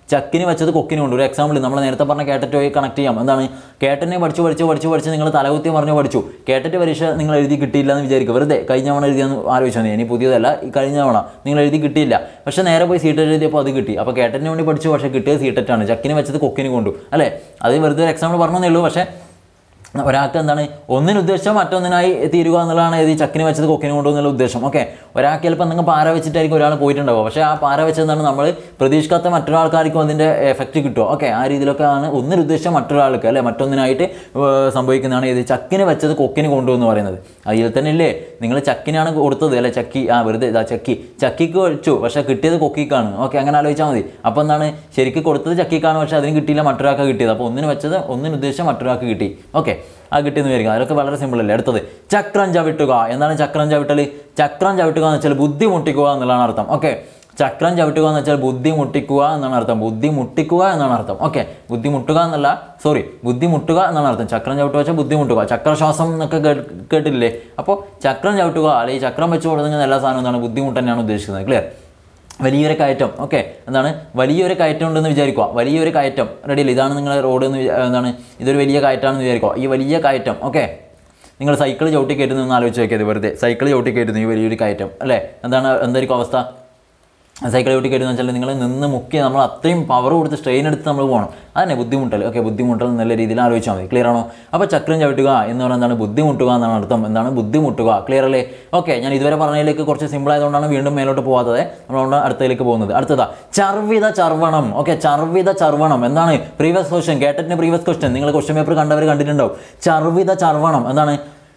ചക്കിന് വെച്ചത് കൊക്കിന് കൊണ്ട്. ഒരു എക്സാമ്പിൾ നമ്മൾ നേരത്തെ പറഞ്ഞ കേട്ടറ്റ് പോയി കണക്ട് ചെയ്യാം. എന്താണ് കേട്ടറ്റിനെ പഠിച്ചു പഠിച്ചു പഠിച്ചു പഠിച്ച് നിങ്ങൾ തലകുത്തി പറഞ്ഞു പഠിച്ചു. കേട്ടറ്റ് പരീക്ഷ നിങ്ങൾ എഴുതി കിട്ടിയില്ല എന്ന് വിചാരിക്കും. വെറുതെ കഴിഞ്ഞ തവണ എഴുതിയെന്ന് ആലോചിച്ചാൽ ഇനി പുതിയതല്ല, ഈ കഴിഞ്ഞ തവണ നിങ്ങൾ എഴുതി കിട്ടിയില്ല, പക്ഷേ നേരെ പോയി സീറ്ററ്റ് എഴുതിയപ്പോൾ അത് കിട്ടി. അപ്പോൾ കേട്ടറ്റിന് വേണ്ടി പഠിച്ചു, പക്ഷേ കിട്ടിയത് സീറ്ററ്റാണ്. ചക്കിന് വെച്ചത് കൊക്കിന് കൊണ്ടു അല്ലേ. അത് വെറുതെ ഒരു എക്സാമ്പിൾ പറഞ്ഞതേ ഉള്ളൂ. പക്ഷേ ഒരാൾക്ക് എന്താണ് ഒന്നിന് ഉദ്ദേശം മറ്റൊന്നിനായി തീരുക എന്നുള്ളതാണ് ഈ ചക്കിന് വെച്ചത് കൊക്കിന് കൊണ്ടു എന്നുള്ള ഉദ്ദേശം. ഓക്കെ, ഒരാൾക്ക് ചിലപ്പോൾ നിങ്ങൾ പാര വെച്ചിട്ടായിരിക്കും ഒരാൾ പോയിട്ടുണ്ടാവുക, പക്ഷേ ആ പാര വെച്ചതെന്നാണ് നമ്മൾ പ്രതീക്ഷിക്കാത്ത മറ്റൊരാൾക്കാർക്കും അതിൻ്റെ എഫക്റ്റ് കിട്ടുക. ഓക്കെ, ആ രീതിയിലൊക്കെ ആണ് ഒന്നിന് ഉദ്ദേശം മറ്റൊരാൾക്ക് അല്ലെ മറ്റൊന്നിനായിട്ട് സംഭവിക്കുന്നതാണ് ഇത് ചക്കിന് വെച്ചത് കൊക്കിന് കൊണ്ടു എന്ന് പറയുന്നത്. അതിൽ തന്നെ ഇല്ലേ നിങ്ങൾ ചക്കിനാണ് കൊടുത്തത് അല്ലെ, ചക്കി ആ വെറുതെ ഇതാ ചക്കി ചക്കിക്ക് വെച്ചു, പക്ഷേ കിട്ടിയത് കൊക്കിക്കാണ്. ഓക്കെ, അങ്ങനെ ആലോചിച്ചാൽ മതി. അപ്പോൾ എന്താണ് ശരിക്കും കൊടുത്തത് ചക്കിക്കാണ്, പക്ഷേ അതിന് കിട്ടിയില്ല, മറ്റൊരാൾക്ക് കിട്ടിയത്. അപ്പോൾ ഒന്നിന് വെച്ചത് ഒന്നിന് ഉദ്ദേശം മറ്റൊരാൾക്ക് കിട്ടി. ഓക്കെ, ആ കിട്ടിയെന്ന് വിചാരിക്കുക. അതൊക്കെ വളരെ സിമ്പിൾ അല്ലേ. അടുത്തത് ചക്രം ചവിട്ടുക. എന്താണ് ചക്രം ചവിട്ടൽ? ചക്രം ചവിട്ടുക എന്ന് വെച്ചാൽ ബുദ്ധി മുട്ടിക്കുക എന്നുള്ളതാണ് അർത്ഥം. ഓക്കെ, ചക്രം ചവിട്ടുക എന്ന് വെച്ചാൽ ബുദ്ധി മുട്ടിക്കുക എന്നാണ് അർത്ഥം. ബുദ്ധി മുട്ടിക്കുക എന്നാണ് അർത്ഥം. ഓക്കെ, ബുദ്ധി മുട്ടുക എന്നല്ല, സോറി ബുദ്ധി മുട്ടുക എന്നാണ് അർത്ഥം. ചക്രം ചവിട്ടുക വെച്ചാൽ ബുദ്ധി മുട്ടുക. ചക്രശ്വാസം എന്നൊക്കെ കേട്ടില്ലേ. അപ്പോൾ ചക്രം ചവിട്ടുക അല്ലെങ്കിൽ ചക്രം വെച്ച് കൊടുക്കുന്ന എല്ലാ സാധനവും എന്താണ് ബുദ്ധിമുട്ട് തന്നെയാണ് ഉദ്ദേശിക്കുന്നത്. ക്ലിയർ? വലിയൊരു കയറ്റം. ഓക്കെ, എന്താണ് വലിയൊരു കയറ്റം ഉണ്ടെന്ന് വിചാരിക്കുക. വലിയൊരു കയറ്റം റെഡിയല്ലേ, ഇതാണ് നിങ്ങളുടെ റോഡ് എന്ന് എന്താണ് ഇതൊരു വലിയ കയറ്റമാണെന്ന് വിചാരിക്കുക. ഈ വലിയ കയറ്റം ഓക്കെ, നിങ്ങൾ സൈക്കിൾ ചവിട്ടി കയറ്റുന്നതെന്ന് ആലോചിച്ച് നോക്കിയത്. വെറുതെ സൈക്കിൾ ചവിട്ടി കയറ്റുന്നു ഈ വലിയൊരു കയറ്റം അല്ലേ. എന്താണ് എന്തായിരിക്കും അവസ്ഥ? സൈക്കിൾ ചവിട്ടി കയറ്റുന്ന വെച്ചാൽ നിങ്ങൾ നിന്ന് മുക്കി നമ്മൾ അത്രയും പവർ കൊടുത്ത് സ്ട്രെയിൻ എടുത്ത് നമ്മൾ പോകണം. അതന്നെ ബുദ്ധിമുട്ടൽ. ഓക്കെ, ബുദ്ധിമുട്ടൽ നല്ല രീതിയിൽ ആലോചിച്ചാൽ മതി. ക്ലിയർ ആണോ? അപ്പോൾ ചക്രം ചവിട്ടുക എന്ന് പറഞ്ഞാൽ എന്താണ് ബുദ്ധിമുട്ടുക എന്നാണ് അർത്ഥം. എന്താണ് ബുദ്ധിമുട്ടുക. ക്ലിയർ അല്ലേ? ഓക്കെ, ഞാൻ ഇതുവരെ പറഞ്ഞതിലേക്ക് കുറച്ച് സിമ്പിൾ ആയതുകൊണ്ടാണ് വീണ്ടും മേലോട്ട് പോകാത്തത്. നമ്മളോട് അടുത്തതിലേക്ക് പോകുന്നത്. അടുത്തതാ ചർവിത ചർവണം. ഓക്കെ, ചർവിത ചർവണം എന്താണ്? പ്രീവിയസ് ക്വസ്റ്റ്യൻ, കേട്ടറ്റിന് പ്രീവിയസ് ക്വസ്റ്റ്യൻ നിങ്ങൾ ക്വസ്റ്റ്യൻ പേപ്പർ കണ്ടവർ കണ്ടിട്ടുണ്ടാവും. ചർവിത ചർവണം എന്താണ്?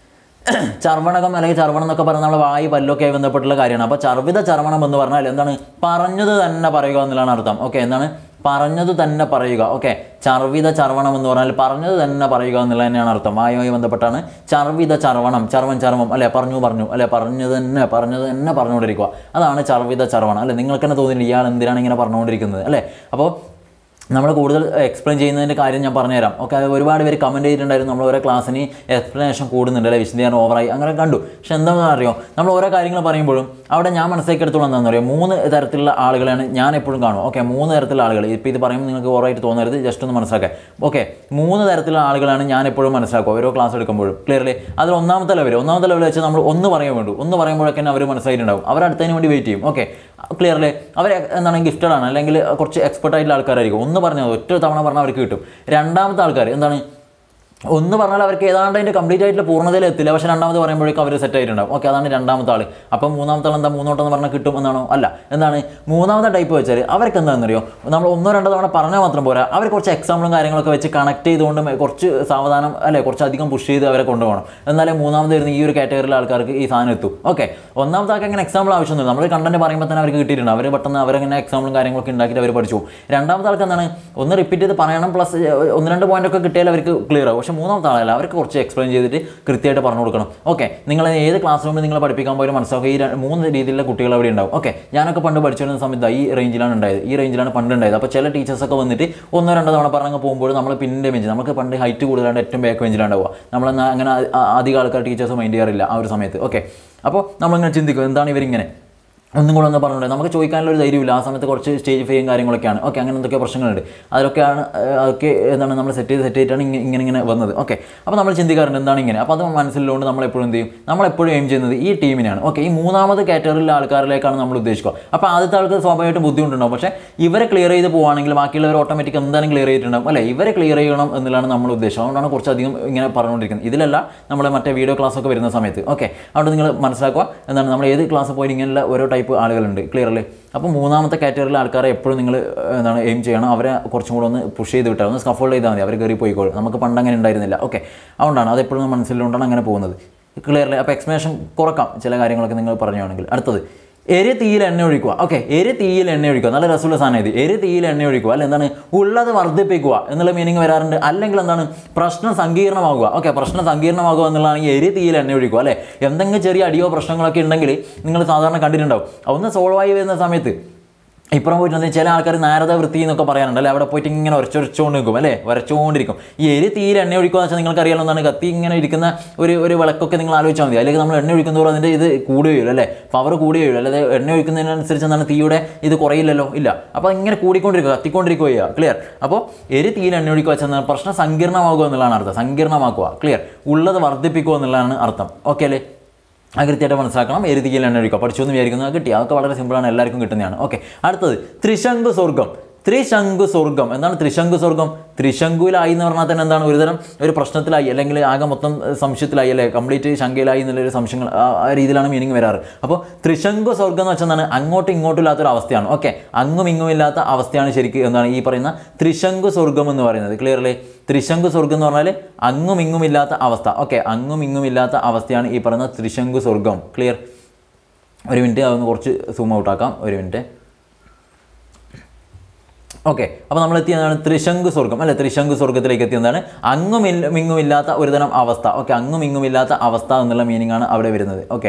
ചർവണകം അല്ലെങ്കിൽ ചർവണം എന്നൊക്കെ പറഞ്ഞാൽ നമ്മൾ വായു പല്ലൊക്കെ ബന്ധപ്പെട്ടുള്ള കാര്യമാണ്. അപ്പോൾ ചർവിത ചർവണം എന്ന് പറഞ്ഞാൽ എന്താണ്? പറഞ്ഞത് തന്നെ പറയുക എന്നുള്ളതാണ് അർത്ഥം. ഓക്കെ, എന്താണ്? പറഞ്ഞത് തന്നെ പറയുക. ഓക്കെ, ചർവിത ചർവണം എന്ന് പറഞ്ഞാൽ പറഞ്ഞത് തന്നെ പറയുക എന്നുള്ള തന്നെയാണ് അർത്ഥം. വായുമായി ബന്ധപ്പെട്ടാണ് ചർവിത ചർവണം. ചർവം ചർവം അല്ലെ, പറഞ്ഞു പറഞ്ഞു അല്ലെ, പറഞ്ഞത് തന്നെ പറഞ്ഞത് തന്നെ പറഞ്ഞുകൊണ്ടിരിക്കുക. അതാണ് ചർവിത ചർവണം അല്ലെ. നിങ്ങൾക്ക് തന്നെ തോന്നില്ല ഇയാൾ എന്തിനാണ് ഇങ്ങനെ പറഞ്ഞുകൊണ്ടിരിക്കുന്നത് അല്ലേ. അപ്പോൾ നമ്മൾ കൂടുതൽ എക്സ്പ്ലെയിൻ ചെയ്യുന്നതിൻ്റെ കാര്യം ഞാൻ പറഞ്ഞുതരാം. ഓക്കെ, ഒരുപാട് പേര് കമൻറ്റ് ചെയ്തിട്ടുണ്ടായിരുന്നു നമ്മൾ ഓരോ ക്ലാസ്സിന് എക്സ്പ്ലനേഷൻ കൂടുന്നുണ്ട് അല്ലെ, വിശദീകരണം ഓവറായി അങ്ങനെ കണ്ടു. പക്ഷെ എന്താണെന്ന് അറിയോ, നമ്മൾ ഓരോ കാര്യങ്ങൾ പറയുമ്പോഴും അവിടെ ഞാൻ മനസ്സിലാക്കിയെടുത്തോളം എന്താണെന്ന് അറിയാം, മൂന്ന് തരത്തിലുള്ള ആളുകളാണ് ഞാൻ എപ്പോഴും കാണും. ഓക്കെ, മൂന്ന് തരത്തിലുള്ള ആളുകൾ. ഇപ്പോൾ ഇത് പറയുമ്പോൾ നിങ്ങൾക്ക് ഓവറായിട്ട് തോന്നരുത്, ജസ്റ്റ് ഒന്ന് മനസ്സിലാക്കുക. ഓക്കെ, മൂന്ന് തരത്തിലുള്ള ആളുകളാണ് ഞാൻ എപ്പോഴും മനസ്സിലാക്കുക ഓരോ ക്ലാസ് എടുക്കുമ്പോഴും. ക്ലിയർലി? അതിൽ ഒന്നാമത്തെ ലെവൽ ഒന്നാമത്തെ ലെവൽ വെച്ച് നമ്മൾ ഒന്ന് പറയാൻ വേണ്ടു. ഒന്ന് പറയുമ്പോഴൊക്കെ അവർ മനസ്സിലായിട്ടുണ്ടാവും. അവർ അടുത്തതിന് വേണ്ടി വെയിറ്റ് ചെയ്യും. Okay, clearly? അവർ എന്താണ് ഗിഫ്റ്റഡ് ആണ് അല്ലെങ്കിൽ കുറച്ച് എക്സ്പെർട്ട് ആയിട്ടുള്ള ആൾക്കാരായിരിക്കും. ഒന്ന് പറഞ്ഞാൽ ഒറ്റ തവണ പറഞ്ഞാൽ അവർക്ക് കിട്ടും. രണ്ടാമത്തെ ആൾക്കാർ എന്താണ് ഒന്ന് പറഞ്ഞാൽ അവർക്ക് ഏതാണ്ട് അതിൻ്റെ കംപ്ലീറ്റ് ആയിട്ടുള്ള പൂർണ്ണതയിൽ എത്തില്ല, പക്ഷേ രണ്ടാമത് പറയുമ്പോഴേക്കും അവർ സെറ്റ് ആയിട്ടുണ്ടാവും. ഓക്കെ, അതാണ് രണ്ടാമത്തെ ആൾ. അപ്പം മൂന്നാമത്തെ ആൾ എന്താ മൂന്നോട്ടെന്ന് പറഞ്ഞാൽ കിട്ടും എന്നാണോ? അല്ല. എന്താണ് മൂന്നാമത്തെ ടൈപ്പ് വെച്ചാൽ അവർക്ക് എന്താണെന്നറിയോ, നമ്മൾ ഒന്നോ രണ്ടോ തവണ പറഞ്ഞാൽ മാത്രം പോരാ, അവർ കുറച്ച് എക്സാമ്പിളും കാര്യങ്ങളൊക്കെ വെച്ച് കണക്ട് ചെയ്തുകൊണ്ട് കുറച്ച് സാവധാനം അല്ലെ കുറച്ചധികം പുഷ് ചെയ്ത് അവരെ കൊണ്ടുപോകണം. എന്നാലേ മൂന്നാമത് വരുന്ന ഈ ഒരു കാറ്റഗറിയിലെ ആൾക്കാർക്ക് ഈ സാധനം എത്തും. ഓക്കെ, ഒന്നാമത്തെ ആൾക്ക് അങ്ങനെ എക്സാമ്പിൾ ആവശ്യമൊന്നുമില്ല. നമ്മൾ കണ്ടന്റ് പറയുമ്പോൾ തന്നെ അവർക്ക് കിട്ടിയിട്ടുണ്ട്. അവർ പെട്ടെന്ന് അവരങ്ങനെ എക്സാമ്പിളും കാര്യങ്ങളൊക്കെ ഉണ്ടാക്കിയിട്ട് അവർ പഠിച്ചു. രണ്ടാമത്തെ ആൾക്ക് എന്താണ് ഒന്ന് റിപ്പീറ്റ് ചെയ്ത് പറയണം, പ്ലസ് ഒന്ന് രണ്ട് പോയിന്റ് ഒക്കെ കിട്ടിയാൽ അവർക്ക് ക്ലിയർ ആവും. പക്ഷേ മൂന്നാമത്തെ ആളല്ല, അവർക്ക് കുറച്ച് എക്സ്പ്ലെയിൻ ചെയ്തിട്ട് കൃത്യമായിട്ട് പറഞ്ഞു കൊടുക്കണം. ഓക്കെ, നിങ്ങൾ ഏത് ക്ലാസ് റൂമിൽ നിങ്ങൾ പഠിപ്പിക്കാൻ പോലും മനസ്സിലാക്കുക ഈ മൂന്ന് രീതിയിലുള്ള കുട്ടികൾ അവിടെ ഉണ്ടാവും. ഓക്കെ, ഞാനൊക്കെ പണ്ട് പഠിച്ചിരുന്ന സമയത്ത് ഈ റേഞ്ചിലാണ് ഉണ്ടായത്, ഈ റേഞ്ചിലാണ് പണ്ട് ഉണ്ടായത്. അപ്പോൾ ചില ടീച്ചേഴ്സൊക്കെ വന്നിട്ട് ഒന്നോ രണ്ടോ തവണ പറഞ്ഞ് പോകുമ്പോൾ നമ്മൾ പിന്നിൻ്റെ ബെഞ്ച്, നമുക്ക് പണ്ട് ഹൈറ്റ് കൂടുതലാണ് ഏറ്റവും ബാക്ക് ബെഞ്ചിലുണ്ടാവുക. നമ്മളെന്നാൽ അങ്ങനെ അധികം ആൾക്കാർ ടീച്ചേഴ്സ് മൈൻഡ് ചെയ്യാറില്ല ആ ഒരു സമയത്ത്. ഓക്കെ, അപ്പോൾ നമ്മളിങ്ങനെ ചിന്തിക്കും എന്താണ് ഇവരിങ്ങനെ ഒന്നും കൂടെ ഒന്ന് പറഞ്ഞിട്ടുണ്ട്. നമുക്ക് ചോദിക്കാനുള്ള ഒരു ധൈര്യമില്ല ആ സമയത്ത്. കുറച്ച് സ്റ്റേജ് ഫെയും കാര്യങ്ങളൊക്കെയാണ്. ഓക്കെ, അങ്ങനെ എന്തൊക്കെ പ്രശ്നങ്ങളുണ്ട്. അതിലൊക്കെയാണ് അതൊക്കെ എന്താണ് നമ്മൾ സെറ്റ് ചെയ്ത് സെറ്റ് ചെയ്തിട്ടാണ് ഇങ്ങനെ ഇങ്ങനെ ഇങ്ങനെ വന്നത്. ഓക്കെ, അപ്പോൾ നമ്മൾ ചിന്തിക്കാറുണ്ട് എന്താണ് ഇങ്ങനെ. അപ്പോൾ അത് മനസ്സിലുകൊണ്ട് നമ്മൾ എപ്പോഴും എന്ത് ചെയ്യും, നമ്മളെപ്പോഴും എയിം ചെയ്യുന്നത് ഈ ടീമിനാണ്. ഓക്കെ, ഈ മൂന്നാമത് കാറ്റഗറിയിലെ ആൾക്കാരിലേക്കാണ് നമ്മൾ ഉദ്ദേശിക്കുക. അപ്പോൾ ആദ്യത്തെ ആൾക്ക് സ്വാഭാവികമായിട്ട് ബുദ്ധിമുട്ടുണ്ടാവും. പക്ഷേ ഇവരെ ക്ലിയർ ചെയ്ത് പോകുകയാണെങ്കിൽ ബാക്കിയുള്ളവർ ഓട്ടോമാറ്റിക് എന്തായാലും ക്ലിയർ ചെയ്തിട്ടുണ്ടാവും അല്ലേ. ഇവരെ ക്ലിയർ ചെയ്യണം എന്നുള്ളതാണ് നമ്മൾ ഉദ്ദേശം. അതുകൊണ്ടാണ് കുറച്ചധികം ഇങ്ങനെ പറഞ്ഞുകൊണ്ടിരിക്കുന്നത്. ഇതിലല്ല നമ്മളെ മറ്റേ വീഡിയോ ക്ലാസ്സൊക്കെ വരുന്ന സമയത്ത്. ഓക്കെ, അവിടെ നിങ്ങൾ മനസ്സിലാക്കുക എന്താണ് നമ്മൾ ഏത് ക്ലാസ് പോയി ഇങ്ങനെയുള്ള ഓരോ ടൈപ്പ് ആളുകളുണ്ട്. ക്ലിയർ അല്ലേ? അപ്പോൾ മൂന്നാമത്തെ കാറ്റഗറിയിലെ ആൾക്കാരെ എപ്പോഴും നിങ്ങൾ എന്താണ് എയിം ചെയ്യണം. അവരെ കുറച്ചും കൂടെ ഒന്ന് പുഷ് ചെയ്ത് വിട്ടാൽ ഒന്ന് സ്കഫോൾഡ് ചെയ്താൽ മതി, അവർ കയറി പോയിക്കോളും. നമുക്ക് പണ്ട് അങ്ങനെ ഉണ്ടായിരുന്നില്ല. ഓക്കെ, അതുകൊണ്ടാണ് അതെപ്പോഴും മനസ്സിലുകൊണ്ടാണ് അങ്ങനെ പോകുന്നത്. ക്ലിയർ അല്ലേ? അപ്പോൾ എക്സ്പ്ലനേഷൻ കുറക്കാം ചില കാര്യങ്ങളൊക്കെ നിങ്ങൾ പറയുകയാണെങ്കിൽ. അടുത്തത് എരി തീയിൽ എണ്ണ ഒഴിക്കുക. ഓക്കെ, എരി തീയിൽ എണ്ണ ഒഴിക്കുക നല്ല രസമുള്ള സാധനം ഇത്. എരി തീയിൽ എണ്ണ ഒഴിക്കുക അല്ല എന്താണ് ഉള്ളത് വർദ്ധിപ്പിക്കുക എന്നുള്ള മീനിങ് വരാറുണ്ട്. അല്ലെങ്കിൽ എന്താണ് പ്രശ്നം സങ്കീർണ്ണമാകുക. ഓക്കെ, പ്രശ്നം സങ്കീർണ്ണമാകുക എന്നുള്ളതാണെങ്കിൽ എരി തീയിൽ എണ്ണ ഒഴിക്കുക അല്ലേ. എന്തെങ്കിലും ചെറിയ അടിയോ പ്രശ്നങ്ങളൊക്കെ ഉണ്ടെങ്കിൽ നിങ്ങൾ സാധാരണ കണ്ടിട്ടുണ്ടാവും. ഒന്ന് സോൾവ് ആയി വരുന്ന സമയത്ത് ഇപ്പുറം പോയിട്ടുണ്ടെങ്കിൽ ചില ആൾക്കാർ നാരദ വൃത്തി എന്നൊക്കെ പറയാനുണ്ട് അല്ലേ, അവിടെ പോയിട്ട് ഇങ്ങനെ ഉരച്ചൊരച്ചുകൊണ്ട് നിൽക്കും അല്ലേ, വരച്ചുകൊണ്ടിരിക്കും. ഈ എരി തീരെ എണ്ണ ഒഴിക്കുക എന്ന് വെച്ചാൽ നിങ്ങൾക്ക് അറിയാവുന്നതാണ്, കത്തി ഇങ്ങനെ ഇരിക്കുന്ന ഒരു ഒരു വിളക്കൊക്കെ നിങ്ങൾ ആലോചിച്ചാൽ മതി. അല്ലെങ്കിൽ നമ്മൾ എണ്ണ ഒഴിക്കുന്നതോറും അതിൻ്റെ ഇത് കൂടുകയുള്ളൂ അല്ലേ, പവർ കൂടുകയുള്ളൂ. അല്ലാതെ എണ്ണ ഒഴിക്കുന്നതിനനുസരിച്ച് എന്താണ് തീയുടെ ഇത് കുറയില്ലല്ലോ, ഇല്ല. അപ്പോൾ ഇങ്ങനെ കൂടിക്കൊണ്ടിരിക്കുക, കത്തിക്കൊണ്ടിരിക്കുക ചെയ്യുക. ക്ലിയർ. അപ്പോൾ എരി തീരെ എണ്ണ ഒഴിക്കുക വെച്ചാൽ പ്രശ്നം സങ്കീർണ്ണമാകുക എന്നുള്ളതാണ് അർത്ഥം. സങ്കീർണ്ണമാക്കുക, ക്ലിയർ. ഉള്ളത് വർദ്ധിപ്പിക്കുക എന്നുള്ളതാണ് അർത്ഥം. ഓക്കെ അല്ലേ, അത് കൃത്യമായിട്ട് മനസ്സിലാക്കണം. എരുതിയിൽ എണ്ണ ഒഴിക്കുക പഠിച്ചു എന്ന് വിചാരിക്കുന്നത് കിട്ടി, അതൊക്കെ വളരെ സിമ്പിളാണ്, എല്ലാവർക്കും കിട്ടുന്നതാണ്. ഓക്കെ, അടുത്തത് ത്രിശങ്കു സ്വർഗം. ത്രിശങ്കു സ്വർഗം എന്താണ് ത്രിശങ്കു സ്വർഗം? ത്രിശങ്കുവിലായി എന്ന് പറഞ്ഞാൽ തന്നെ എന്താണ്, ഒരുതരം ഒരു പ്രശ്നത്തിലായി അല്ലെങ്കിൽ ആകെ മൊത്തം സംശയത്തിലായി അല്ലേ, കംപ്ലീറ്റ് ശങ്കയിലായി എന്നുള്ളൊരു സംശയങ്ങൾ ആ രീതിയിലാണ് മീനിങ് വരാറ്. അപ്പോൾ ത്രിശങ്കു സ്വർഗം എന്ന് വെച്ചാൽ എന്താണ്, അങ്ങോട്ടും ഇങ്ങോട്ടും ഇല്ലാത്തൊരു അവസ്ഥയാണ്. ഓക്കെ, അങ്ങും ഇങ്ങും ഇല്ലാത്ത അവസ്ഥയാണ് ശരിക്കും എന്താണ് ഈ പറയുന്ന ത്രിശങ്കു സ്വർഗം എന്ന് പറയുന്നത്. ക്ലിയർലി, ത്രിശങ്കു സ്വർഗം എന്ന് പറഞ്ഞാൽ അങ്ങും ഇങ്ങും ഇല്ലാത്ത അവസ്ഥ. ഓക്കെ, അങ്ങും ഇങ്ങും ഇല്ലാത്ത അവസ്ഥയാണ് ഈ പറയുന്ന ത്രിശങ്കു സ്വർഗം. ക്ലിയർ. ഒരു മിനിറ്റ്, അതൊന്ന് കുറച്ച് സൂം ഔട്ട് ആക്കാം, ഒരു മിനിറ്റ്. ഓക്കെ, അപ്പോൾ നമ്മൾ എത്തിയതാണ് ത്രിശങ്കു സ്വർഗം അല്ലെ, ത്രിശങ്കു സ്വർഗത്തിലേക്ക് എത്തിയതാണ് അങ്ങും ഇങ്ങും ഇല്ലാത്ത ഒരു തരം അവസ്ഥ. ഓക്കെ, അങ്ങും ഇങ്ങും ഇല്ലാത്ത അവസ്ഥ എന്നുള്ള മീനിങ് ആണ് അവിടെ വരുന്നത്. ഓക്കെ,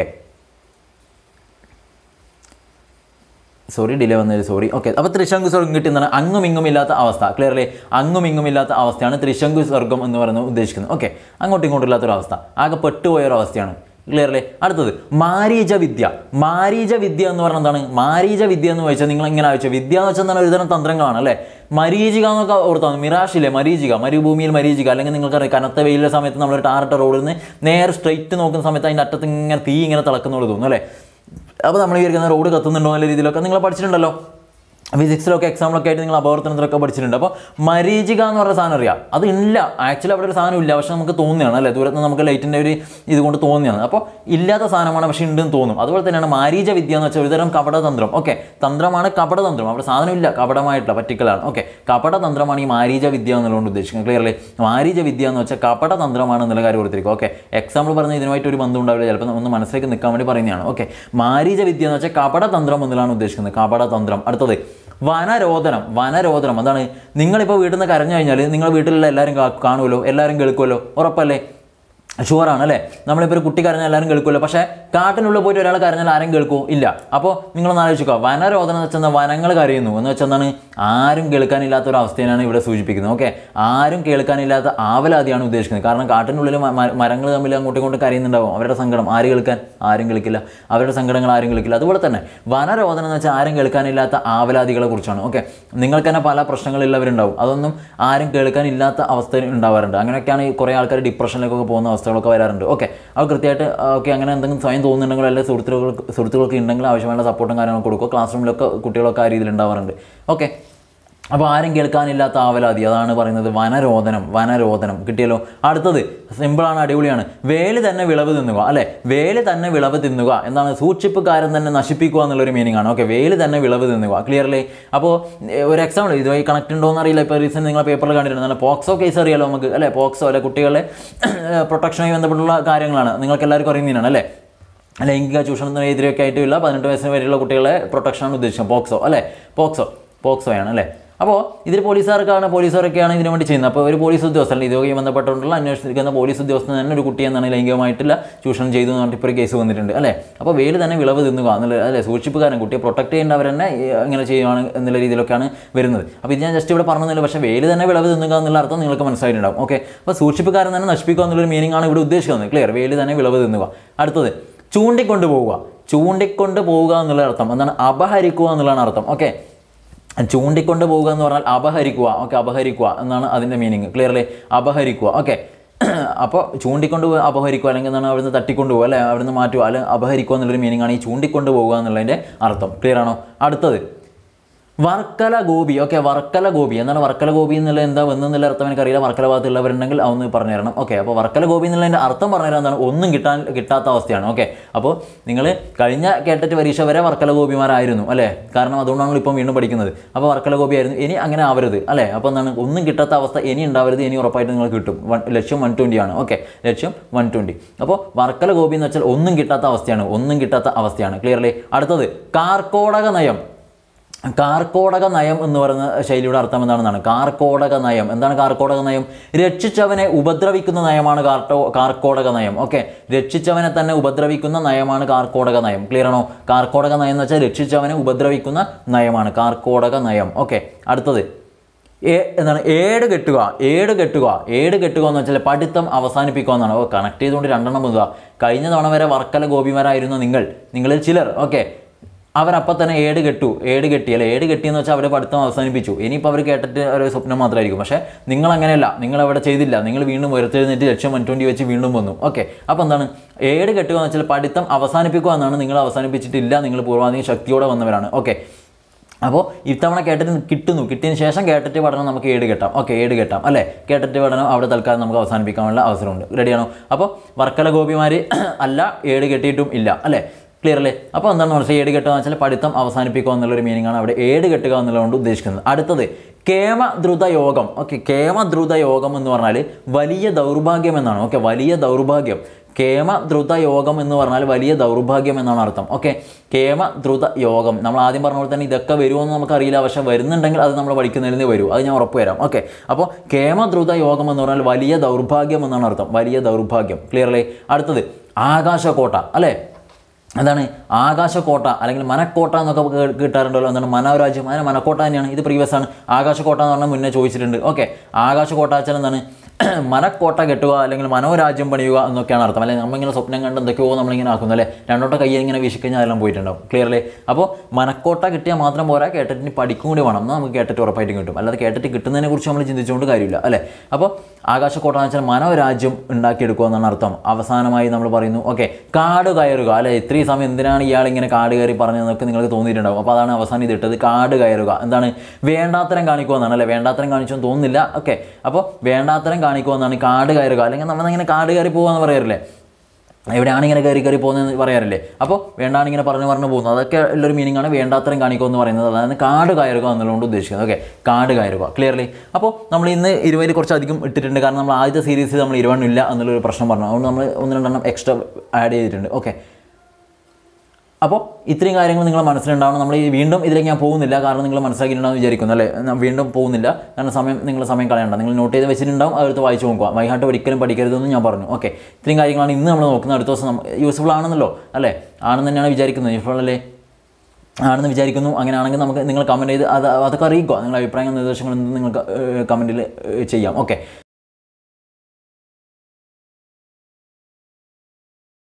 സോറി ഡിലേ വന്നത്, സോറി. ഓക്കെ, അപ്പോൾ ത്രിശങ്കു സ്വർഗം കിട്ടുന്നതാണ് അങ്ങും ഇങ്ങും ഇല്ലാത്ത അവസ്ഥ. ക്ലിയർലി, അങ്ങും ഇങ്ങും ഇല്ലാത്ത അവസ്ഥയാണ് ത്രിശങ്കു സ്വർഗം എന്ന് പറയുന്നത് ഉദ്ദേശിക്കുന്നത്. ഓക്കെ, അങ്ങോട്ടും ഇങ്ങോട്ടും ഇല്ലാത്തൊരു അവസ്ഥ, ആകെ പെട്ടുപോയൊരു അവസ്ഥയാണ്. ക്ലിയർലി. അടുത്തത് മാരീച വിദ്യ. മാരീച വിദ്യ എന്ന് പറഞ്ഞാൽ എന്താണ്? മാരീച വിദ്യ എന്ന് വെച്ചാൽ നിങ്ങൾ എങ്ങനെ ആവശ്യം, വിദ്യ എന്ന് വെച്ചാൽ എന്താണ്, ഒരുതരം തന്ത്രങ്ങളാണ് അല്ലേ. മരീചിക എന്നൊക്കെ ഓർത്താണ്, മിറാഷില്ലേ മരീചിക, മരുഭൂമിയിൽ മരീചിക. അല്ലെങ്കിൽ നിങ്ങൾക്കറിയാം കനത്ത വെയിലുള്ള സമയത്ത് നമ്മൾ ടാറിട്ട റോഡിൽ നിന്ന് നേരെ സ്ട്രെയിറ്റ് നോക്കുന്ന സമയത്ത് അതിൻ്റെ അറ്റത്ത് ഇങ്ങനെ തീ ഇങ്ങനെ തിളക്കുന്നോട് തോന്നും അല്ലേ. അപ്പോൾ നമ്മൾ വിചാരിക്കുന്ന റോഡ് കത്തുന്നുണ്ടോ എന്നുള്ള രീതിയിലൊക്കെ നിങ്ങൾ പഠിച്ചിട്ടുണ്ടല്ലോ, ഫിസിക്സിലൊക്കെ എക്സാമിലൊക്കെ ആയിട്ട് നിങ്ങൾ അപവർത്തനത്തിലൊക്കെ പഠിച്ചിട്ടുണ്ട്. അപ്പോൾ മരീചിക എന്ന് പറഞ്ഞ സാധനം അറിയാം, അത് ഇല്ല ആക്ച്വലി അവിടെ ഒരു സാധനം ഇല്ല, പക്ഷെ നമുക്ക് തോന്നുകയാണ് അല്ലേ, ദൂരത്ത് നമുക്ക് ലൈറ്റിൻ്റെ ഒരു ഇതുകൊണ്ട് തോന്നുകയാണ്. അപ്പോൾ ഇല്ലാത്ത സാധനമാണ് പക്ഷേ ഉണ്ടെന്ന് തോന്നും. അതുപോലെ തന്നെയാണ് മാരീച വിദ്യ എന്ന് വെച്ചാൽ ഒരുതരം കപടതന്ത്രം. ഓക്കെ, തന്ത്രമാണ് കപടതന്ത്രം, അവിടെ സാധനമില്ല, കപടമായിട്ടുള്ള പറ്റിക്കലാണ്. ഓക്കെ, കപടതന്ത്രമാണ് ഈ മാരീച വിദ്യ എന്നുള്ളതുകൊണ്ട് ഉദ്ദേശിക്കുന്നത്. ക്ലിയർലി, മാരീച വിദ്യ എന്ന് വെച്ചാൽ കപടതന്ത്രമാണ് എന്നുള്ള കാര്യം കൊടുത്തിരിക്കും. ഓക്കെ, എക്സാമ്പിൾ പറഞ്ഞ ഇതിനുമായിട്ട് ഒരു ബന്ധം ഉണ്ടാവില്ല, ചിലപ്പോൾ ഒന്ന് മനസ്സിലേക്ക് നിൽക്കാൻ വേണ്ടി പറയുന്നതാണ്. ഓക്കെ, മാരീച വിദ്യ എന്ന് വെച്ചാൽ കപടതന്ത്രം എന്നുള്ളതാണ് ഉദ്ദേശിക്കുന്നത്, കപടതന്ത്രം. അടുത്തത് വനരോധനം. വനരോധനം എന്താണ്? നിങ്ങളിപ്പോൾ വീട്ടിൽ നിന്ന് കരഞ്ഞു കഴിഞ്ഞാൽ നിങ്ങൾ വീട്ടിലുള്ള എല്ലാവരും കാണുമല്ലോ, എല്ലാവരും കേൾക്കുമല്ലോ, ഉറപ്പല്ലേ? ഷുവറാണ് അല്ലേ. നമ്മളിപ്പോൾ ഒരു കുട്ടി കരഞ്ഞാൽ എല്ലാവരും കേൾക്കുമല്ലോ, പക്ഷേ കാട്ടിനുള്ളിൽ പോയിട്ട് ഒരാൾ കരഞ്ഞാൽ ആരും കേൾക്കുമോ? ഇല്ല. അപ്പോൾ നിങ്ങളൊന്ന് ആലോചിക്കുക, വനരോധനം എന്ന് വെച്ചാൽ വനങ്ങൾ കരയുന്നു എന്ന് വെച്ചാൽ എന്താണ്? ആരും കേൾക്കാനില്ലാത്ത ഒരു അവസ്ഥയാണ് ഇവിടെ സൂചിപ്പിക്കുന്നത്. ഓക്കെ, ആരും കേൾക്കാനില്ലാത്ത ആവലാതിയാണ് ഉദ്ദേശിക്കുന്നത്. കാരണം കാട്ടിനുള്ളിൽ മരങ്ങൾ തമ്മിൽ അങ്ങോട്ടും ഇങ്ങോട്ടും കരയുന്നുണ്ടാവും, അവരുടെ സങ്കടം ആര് കേൾക്കാൻ? ആരും കേൾക്കില്ല, അവരുടെ സങ്കടങ്ങൾ ആരും കേൾക്കില്ല. അതുപോലെ തന്നെ വനരോധനം എന്ന് വെച്ചാൽ ആരും കേൾക്കാനില്ലാത്ത ആവലാതികളെ കുറിച്ചാണ്. ഓക്കെ, നിങ്ങൾക്ക് തന്നെ പല പ്രശ്നങ്ങളുള്ളവരുണ്ടാവും, അതൊന്നും ആരും കേൾക്കാനില്ലാത്ത അവസ്ഥ ഉണ്ടാവാറുണ്ട്. അങ്ങനെയൊക്കെയാണ് ഈ കുറേ ആൾക്കാർ ഡിപ്രഷനിലേക്കൊക്കെ പോകുന്ന അവസ്ഥ ൊക്കെ വരാറുണ്ട്. ഓക്കെ, അത് കൃത്യമായിട്ട് ഓക്കെ അങ്ങനെ എന്തെങ്കിലും സ്വയം തോന്നുന്നുണ്ടെങ്കിൽ അല്ലെങ്കിൽ സുഹൃത്തുക്കൾക്ക് സുഹൃത്തുക്കൾക്ക് ഉണ്ടെങ്കിൽ ആവശ്യമായ സപ്പോർട്ടും കാര്യങ്ങളൊക്കെ കൊടുക്കുക. ക്ലാസ് റൂമിലൊക്കെ കുട്ടികളൊക്കെ ആ രീതിയിൽ ഉണ്ടാവാറുണ്ട്. ഓക്കെ, അപ്പോൾ ആരും കേൾക്കാനില്ലാത്ത ആവലാതി, അതാണ് പറയുന്നത് വനരോധനം. വനരോധനം കിട്ടിയല്ലോ. അടുത്തത് സിമ്പിളാണ്, അടിപൊളിയാണ്. വേല് തന്നെ വിളവ് തിന്നുക അല്ലേ. വേല് തന്നെ വിളവ് തിന്നുക എന്താണ്? സൂക്ഷിപ്പുകാരൻ തന്നെ നശിപ്പിക്കുക എന്നുള്ളൊരു മീനിങ് ആണ്. ഓക്കെ, വേല് തന്നെ വിളവ് തിന്നുക. ക്ലിയർലി. അപ്പോൾ ഒരു എക്സാമ്പിൾ ഇതുമായി കണക്ട് ഉണ്ടോ എന്ന് അറിയില്ല, ഇപ്പോൾ റീസെൻറ്റ് നിങ്ങളെ പേപ്പറിൽ കണ്ടിട്ടുണ്ട്, നല്ല പോക്സോ കേസ് അറിയാലോ നമുക്ക് അല്ലേ. പോക്സോ അല്ലെ, കുട്ടികളെ പ്രൊട്ടക്ഷനുമായി ബന്ധപ്പെട്ടുള്ള കാര്യങ്ങളാണ്, നിങ്ങൾക്ക് എല്ലാവർക്കും അറിയുന്നതാണ് അല്ലേ. ലൈംഗിക ചൂഷണത്തിനെതിരെയൊക്കെ ആയിട്ടുള്ള പതിനെട്ട് വയസ്സിന് വരെയുള്ള കുട്ടികളെ പ്രൊട്ടക്ഷനാണ് ഉദ്ദേശിക്കുന്നത്, പോക്സോ അല്ലേ. പോക്സോ പോക്സോയാണ് അല്ലേ. അപ്പോൾ ഇതിൽ പോലീസുകാർക്കാണ് പോലീസുകാരൊക്കെയാണ് ഇതിനു വേണ്ടി ചെയ്യുന്നത്. അപ്പോൾ ഒരു പോലീസ് ഉദ്യോഗസ്ഥൻ ഇതുമായി ബന്ധപ്പെട്ടുള്ള അന്വേഷിക്കുന്ന പോലീസ് ഉദ്യോഗസ്ഥൻ തന്നെ ഒരു കുട്ടി എന്നാണ് ലൈംഗികമായിട്ടുള്ള ചൂഷണം ചെയ്തു എന്ന് പറഞ്ഞിട്ട് ഇപ്പോൾ ഒരു കേസ് വന്നിട്ടുണ്ട് അല്ലേ. അപ്പോൾ വേല് തന്നെ വിളവ് തിന്നുക എന്നുള്ള അല്ലേ, സൂക്ഷിപ്പുകാരൻ കുട്ടിയെ പ്രൊട്ടക്ട് ചെയ്യേണ്ടവർ തന്നെ ഇങ്ങനെ ചെയ്യുകയാണ് എന്നുള്ള രീതിയിലൊക്കെയാണ് വരുന്നത്. അപ്പോൾ ഇത് ഞാൻ ജസ്റ്റ് ഇവിടെ പറഞ്ഞില്ല, പക്ഷേ വേല് തന്നെ വിളവ് തിന്നുക എന്നുള്ള അർത്ഥം നിങ്ങൾക്ക് മനസ്സിലായിട്ടുണ്ടാവും. ഓക്കെ, അപ്പോൾ സൂക്ഷിപ്പുകാരൻ തന്നെ നശിപ്പിക്കുക എന്നുള്ളൊരു മീനിങ് ആണ് ഇവിടെ ഉദ്ദേശിക്കുന്നത്. ക്ലിയർ, വേല് തന്നെ വിളവ് തിന്നുക. അടുത്തത് ചൂണ്ടിക്കൊണ്ട് പോവുക. ചൂണ്ടിക്കൊണ്ട് പോവുക എന്നുള്ള അർത്ഥം എന്താണ്? അപഹരിക്കുക എന്നുള്ളതാണ് അർത്ഥം. ഓക്കെ, ചൂണ്ടിക്കൊണ്ട് പോവുക എന്ന് പറഞ്ഞാൽ അപഹരിക്കുക. ഓക്കെ, അപഹരിക്കുക എന്നാണ് അതിൻ്റെ മീനിങ്. ക്ലിയർലി, അപഹരിക്കുക. ഓക്കെ, അപ്പോൾ ചൂണ്ടിക്കൊണ്ട് അപഹരിക്കുക അല്ലെങ്കിൽ എന്താണ് അവിടുന്ന് തട്ടിക്കൊണ്ട് പോകുക അല്ലെ, അവിടുന്ന് മാറ്റുക അല്ലെങ്കിൽ അപഹരിക്കുക എന്നുള്ളൊരു മീനിങ് ആണ് ഈ ചൂണ്ടിക്കൊണ്ട് പോവുക എന്നുള്ളതിൻ്റെ അർത്ഥം. ക്ലിയർ ആണോ? അടുത്തത് വർക്കല ഗോപി. ഓക്കെ, വർക്കല ഗോപി എന്താണ്? വർക്കല ഗോപി എന്നുള്ള എന്താ വന്നെന്നുള്ള അർത്ഥം എനിക്കറിയില്ല, വർക്കല ഭാഗത്തുള്ളവരുണ്ടെങ്കിൽ അതൊന്ന് പറഞ്ഞു തരണം. ഓക്കെ, അപ്പോൾ വർക്കല ഗോപി എന്നുള്ളതിൻ്റെ അർത്ഥം പറഞ്ഞു തരാൻ എന്താണ്? ഒന്നും കിട്ടാൻ കിട്ടാത്ത അവസ്ഥയാണ്. ഓക്കെ, അപ്പോൾ നിങ്ങൾ കഴിഞ്ഞ കേട്ടറ്റ് പരീക്ഷ വരെ വർക്കല ഗോപിമാരായിരുന്നു അല്ലേ, കാരണം അതുകൊണ്ടാണ് ഇപ്പം വീണ്ടും പഠിക്കുന്നത്. അപ്പോൾ വർക്കല ഗോപി ആയിരുന്നു, ഇനി അങ്ങനെ ആവരുത് അല്ലേ. അപ്പോൾ എന്താണ്? ഒന്നും കിട്ടാത്ത അവസ്ഥ ഇനി ഉണ്ടാവരുത്, ഇനി ഉറപ്പായിട്ട് നിങ്ങൾ കിട്ടും. വൺ ലക്ഷ്യം വൺ ട്വൻറ്റി ആണ്. ഓക്കെ, ലക്ഷ്യം വൺ ട്വൻറ്റി. അപ്പോൾ വർക്കല ഗോപി എന്ന് വെച്ചാൽ ഒന്നും കിട്ടാത്ത അവസ്ഥയാണ്, ഒന്നും കിട്ടാത്ത അവസ്ഥയാണ്. ക്ലിയർലി. അടുത്തത് കാർക്കോടക നയം. കാർക്കോടക നയം എന്ന് പറയുന്ന ശൈലിയുടെ അർത്ഥം എന്താണെന്നാണ്. കാർക്കോടക നയം എന്താണ്? കാർക്കോടക നയം രക്ഷിച്ചവനെ ഉപദ്രവിക്കുന്ന നയമാണ് കാർട്ടോ കാർക്കോടക നയം. ഓക്കെ, രക്ഷിച്ചവനെ തന്നെ ഉപദ്രവിക്കുന്ന നയമാണ് കാർക്കോടക നയം. ക്ലിയർ ആണോ? കാർക്കോടക നയം എന്ന് വെച്ചാൽ രക്ഷിച്ചവനെ ഉപദ്രവിക്കുന്ന നയമാണ് കാർക്കോടക നയം. ഓക്കെ, അടുത്തത് ഏ എന്താണ്? ഏട് കെട്ടുക. ഏട് കെട്ടുക ഏട് കെട്ടുക എന്ന് വെച്ചാൽ പഠിത്തം അവസാനിപ്പിക്കുക എന്നാണ്. ഓ, കണക്ട് ചെയ്തുകൊണ്ട് രണ്ടെണ്ണം പോകുക. കഴിഞ്ഞ തവണ വരെ വർക്കല ഗോപിമാരായിരുന്നു നിങ്ങൾ നിങ്ങളിൽ ചിലർ. ഓക്കെ, അവരപ്പം തന്നെ ഏട് കെട്ടു ഏട് കെട്ടി അല്ലെ ഏട് കെട്ടിയെന്ന് വെച്ചാൽ അവർ പഠിത്തം അവസാനിപ്പിച്ചു. ഇനിയിപ്പോൾ അവർ കേട്ടിട്ട് ഒരു സ്വപ്നം മാത്രമായിരിക്കും. പക്ഷേ നിങ്ങൾ അങ്ങനെയല്ല, നിങ്ങൾ അവിടെ ചെയ്തില്ല. നിങ്ങൾ വീണ്ടും ഉയർത്തെഴുന്നേറ്റ് ലക്ഷ്യം വൺ ട്വൻറ്റി വെച്ച് വീണ്ടും വന്നു. ഓക്കെ, അപ്പോൾ എന്താണ് ഏട് കെട്ടുക എന്ന് വെച്ചാൽ പഠിത്തം അവസാനിപ്പിക്കുക എന്നാണ്. നിങ്ങൾ അവസാനിപ്പിച്ചിട്ടില്ല, നിങ്ങൾ പൂർവാധികം ശക്തിയോടെ വന്നവരാണ്. ഓക്കെ, അപ്പോൾ ഇത്തവണ കേട്ടിട്ട് കിട്ടുന്നു. കിട്ടിയതിന് ശേഷം കേട്ടിട്ട് പഠനം നമുക്ക് ഏട് കെട്ടാം. ഓക്കെ, ഏട് കെട്ടാം അല്ലേ. കേട്ടിട്ട് പഠനം അവിടെ തൽക്കാലം നമുക്ക് അവസാനിപ്പിക്കാനുള്ള അവസരമുണ്ട്. റെഡിയാണോ? അപ്പോൾ വർക്കല ഗോപിമാർ അല്ല, ഏട് കെട്ടിയിട്ടും ഇല്ല അല്ലേ. ക്ലിയർ അല്ലേ? അപ്പോൾ എന്താണെന്ന് പറഞ്ഞാൽ ഏട് കെട്ടുക എന്ന് വെച്ചാൽ പഠിത്തം അവസാനിപ്പിക്കുക എന്നുള്ളൊരു മീനിങ്ങാണ് അവിടെ ഏട് കെട്ടുക എന്നുള്ളതുകൊണ്ട് ഉദ്ദേശിക്കുന്നത്. അടുത്തത് കേമദ്രുത യോഗം. ഓക്കെ, കേമദ്രുത യോഗം എന്ന് പറഞ്ഞാൽ വലിയ ദൗർഭാഗ്യം എന്നാണ്. ഓക്കെ, വലിയ ദൗർഭാഗ്യം. കേമദ്രുത യോഗം എന്ന് പറഞ്ഞാൽ വലിയ ദൗർഭാഗ്യം എന്നാണ് അർത്ഥം. ഓക്കെ, കേമദ്രുത യോഗം നമ്മൾ ആദ്യം പറഞ്ഞ പോലെ തന്നെ ഇതൊക്കെ വരുമോ എന്ന് നമുക്കറിയില്ല. പക്ഷേ വരുന്നുണ്ടെങ്കിൽ അത് നമ്മൾ പഠിക്കുന്നതിൽ വരും, അത് ഞാൻ ഉറപ്പ് തരാം. ഓക്കെ, അപ്പോൾ കേമദ്രുത യോഗം എന്ന് പറഞ്ഞാൽ വലിയ ദൗർഭാഗ്യം എന്നാണ് അർത്ഥം. വലിയ ദൗർഭാഗ്യം. ക്ലിയർ അല്ലേ? അടുത്തത് ആകാശക്കോട്ട അല്ലേ. എന്താണ് ആകാശക്കോട്ട അല്ലെങ്കിൽ മനക്കോട്ട എന്നൊക്കെ കിട്ടാറുണ്ടല്ലോ. എന്താണ് മനോരാജ്യം? അതിന് മനക്കോട്ട തന്നെയാണ്. ഇത് പ്രീവിയസ് ആണ്. ആകാശക്കോട്ട എന്ന് പറഞ്ഞാൽ മുന്നേ ചോദിച്ചിട്ടുണ്ട്. ഓക്കെ, ആകാശക്കോട്ട വെച്ചാൽ എന്താണ്? മനക്കോട്ട കെട്ടുക അല്ലെങ്കിൽ മനോരാജ്യം പണിയുക എന്നൊക്കെയാണ് അർത്ഥം. അല്ലെങ്കിൽ നമ്മളിങ്ങനെ സ്വപ്നം കണ്ട് എന്തൊക്കെയോ നമ്മളിങ്ങനെ ആക്കുന്നു അല്ലേ. രണ്ടോട്ട കയ്യിൽ ഇങ്ങനെ വീശിക്കഴിഞ്ഞാൽ അതെല്ലാം പോയിട്ടുണ്ടാവും. ക്ലിയർലേ? അപ്പോൾ മനക്കോട്ട കിട്ടിയാൽ മാത്രം പോരാ, കേട്ടിട്ട് പഠിക്കും കൂടി വേണം. എന്നാൽ നമുക്ക് കേട്ടിട്ട് ഉറപ്പായിട്ടും കിട്ടും. അല്ലാതെ കേട്ടിട്ട് കിട്ടുന്നതിനെ കുറിച്ച് നമ്മൾ ചിന്തിച്ചുകൊണ്ട് കാര്യമില്ല അല്ലേ. അപ്പോൾ ആകാശക്കോട്ട എന്ന് വെച്ചാൽ മനോരാജ്യം ഉണ്ടാക്കിയെടുക്കുക എന്നാണ് അർത്ഥം. അവസാനമായി നമ്മൾ പറയുന്നു ഓക്കെ കാട് കയറുക അല്ലേ. ഇത്രയും സമയം എന്തിനാണ് ഇയാൾ ഇങ്ങനെ കാട് കയറി പറഞ്ഞതെന്നൊക്കെ നിങ്ങൾക്ക് തോന്നിയിട്ടുണ്ടാവും. അപ്പോൾ അതാണ് അവസാനം ഇതിട്ടത്, കാട് കയറുക. എന്താണ്? വേണ്ടാത്തരം കാണിക്കുക എന്നാണ് അല്ലേ. വേണ്ടാത്തരം കാണിച്ചെന്ന് തോന്നുന്നില്ല. ഓക്കെ, അപ്പോൾ വേണ്ടാത്തരം കാണിക്കുക എന്നാണ് കാട് കയറുക. അല്ലെങ്കിൽ നമ്മളിങ്ങനെ കാട് കയറി പോകുക എന്ന് പറയാറില്ലേ, എവിടെയാണ് ഇങ്ങനെ കയറി കയറി പോകുന്നതെന്ന് പറയാറില്ലേ. അപ്പോൾ വേണ്ടാണ് ഇങ്ങനെ പറഞ്ഞു പറഞ്ഞു പോകുന്നത്, അതൊക്കെ ഉള്ളൊരു മീനിങ്ങാണ് വേണ്ടാത്തരം കാണിക്കുക എന്ന് പറയുന്നത്. അതായത് കാട് കയറുക എന്നുള്ളതുകൊണ്ട് ഉദ്ദേശിക്കുന്നത്. ഓക്കെ, കാട് കയറുക. ക്ലിയർലി? അപ്പോൾ നമ്മൾ ഇന്ന് ഇരുപതിൽ കുറച്ചധികം ഇട്ടിട്ടുണ്ട്. കാരണം നമ്മൾ ആദ്യത്തെ സീരീസിൽ നമ്മൾ ഇരുപതില്ല എന്നുള്ളൊരു പ്രശ്നം പറഞ്ഞു. അതുകൊണ്ട് നമ്മൾ ഒന്ന് രണ്ടെണ്ണം എക്സ്ട്രാ ആഡ് ചെയ്തിട്ടുണ്ട്. ഓക്കെ, അപ്പോൾ ഇത്രയും കാര്യങ്ങൾ നിങ്ങൾ മനസ്സിലുണ്ടാവണം. നമ്മൾ ഈ വീണ്ടും ഇതിലേക്ക് ഞാൻ പോകുന്നില്ല, കാരണം നിങ്ങൾ മനസ്സിലാക്കിയിട്ടുണ്ടാവും വിചാരിക്കുന്നു അല്ലേ. വീണ്ടും പോകുന്നില്ല, കാരണം സമയം നിങ്ങൾ സമയം കളയണ്ട. നിങ്ങൾ നോട്ട് ചെയ്ത് വെച്ചിട്ടുണ്ടാവും, അതെടുത്ത് വായിച്ച് നോക്കുക. വൈഹാട്ട് ഒരിക്കലും പഠിക്കരുതെന്ന് ഞാൻ പറഞ്ഞു. ഓക്കെ, ഇത്രയും കാര്യങ്ങളാണ് ഇന്ന് നമ്മൾ നോക്കുന്നത്. അടുത്ത ദിവസം യൂസ്ഫുൾ ആണെന്നല്ലോ അല്ലേ, ആണെന്ന് തന്നെയാണ് വിചാരിക്കുന്നത്. യൂസ്ഫുൾ അല്ലേ ആണെന്ന് വിചാരിക്കുന്നു. അങ്ങനെയാണെങ്കിൽ നമുക്ക് നിങ്ങൾ കമൻറ്റ് ചെയ്ത് അത് അതൊക്കെ അറിയിക്കുക. നിങ്ങളുടെ അഭിപ്രായങ്ങൾ നിർദ്ദേശങ്ങൾ നിങ്ങൾക്ക് കമൻറ്റിൽ ചെയ്യാം. ഓക്കെ.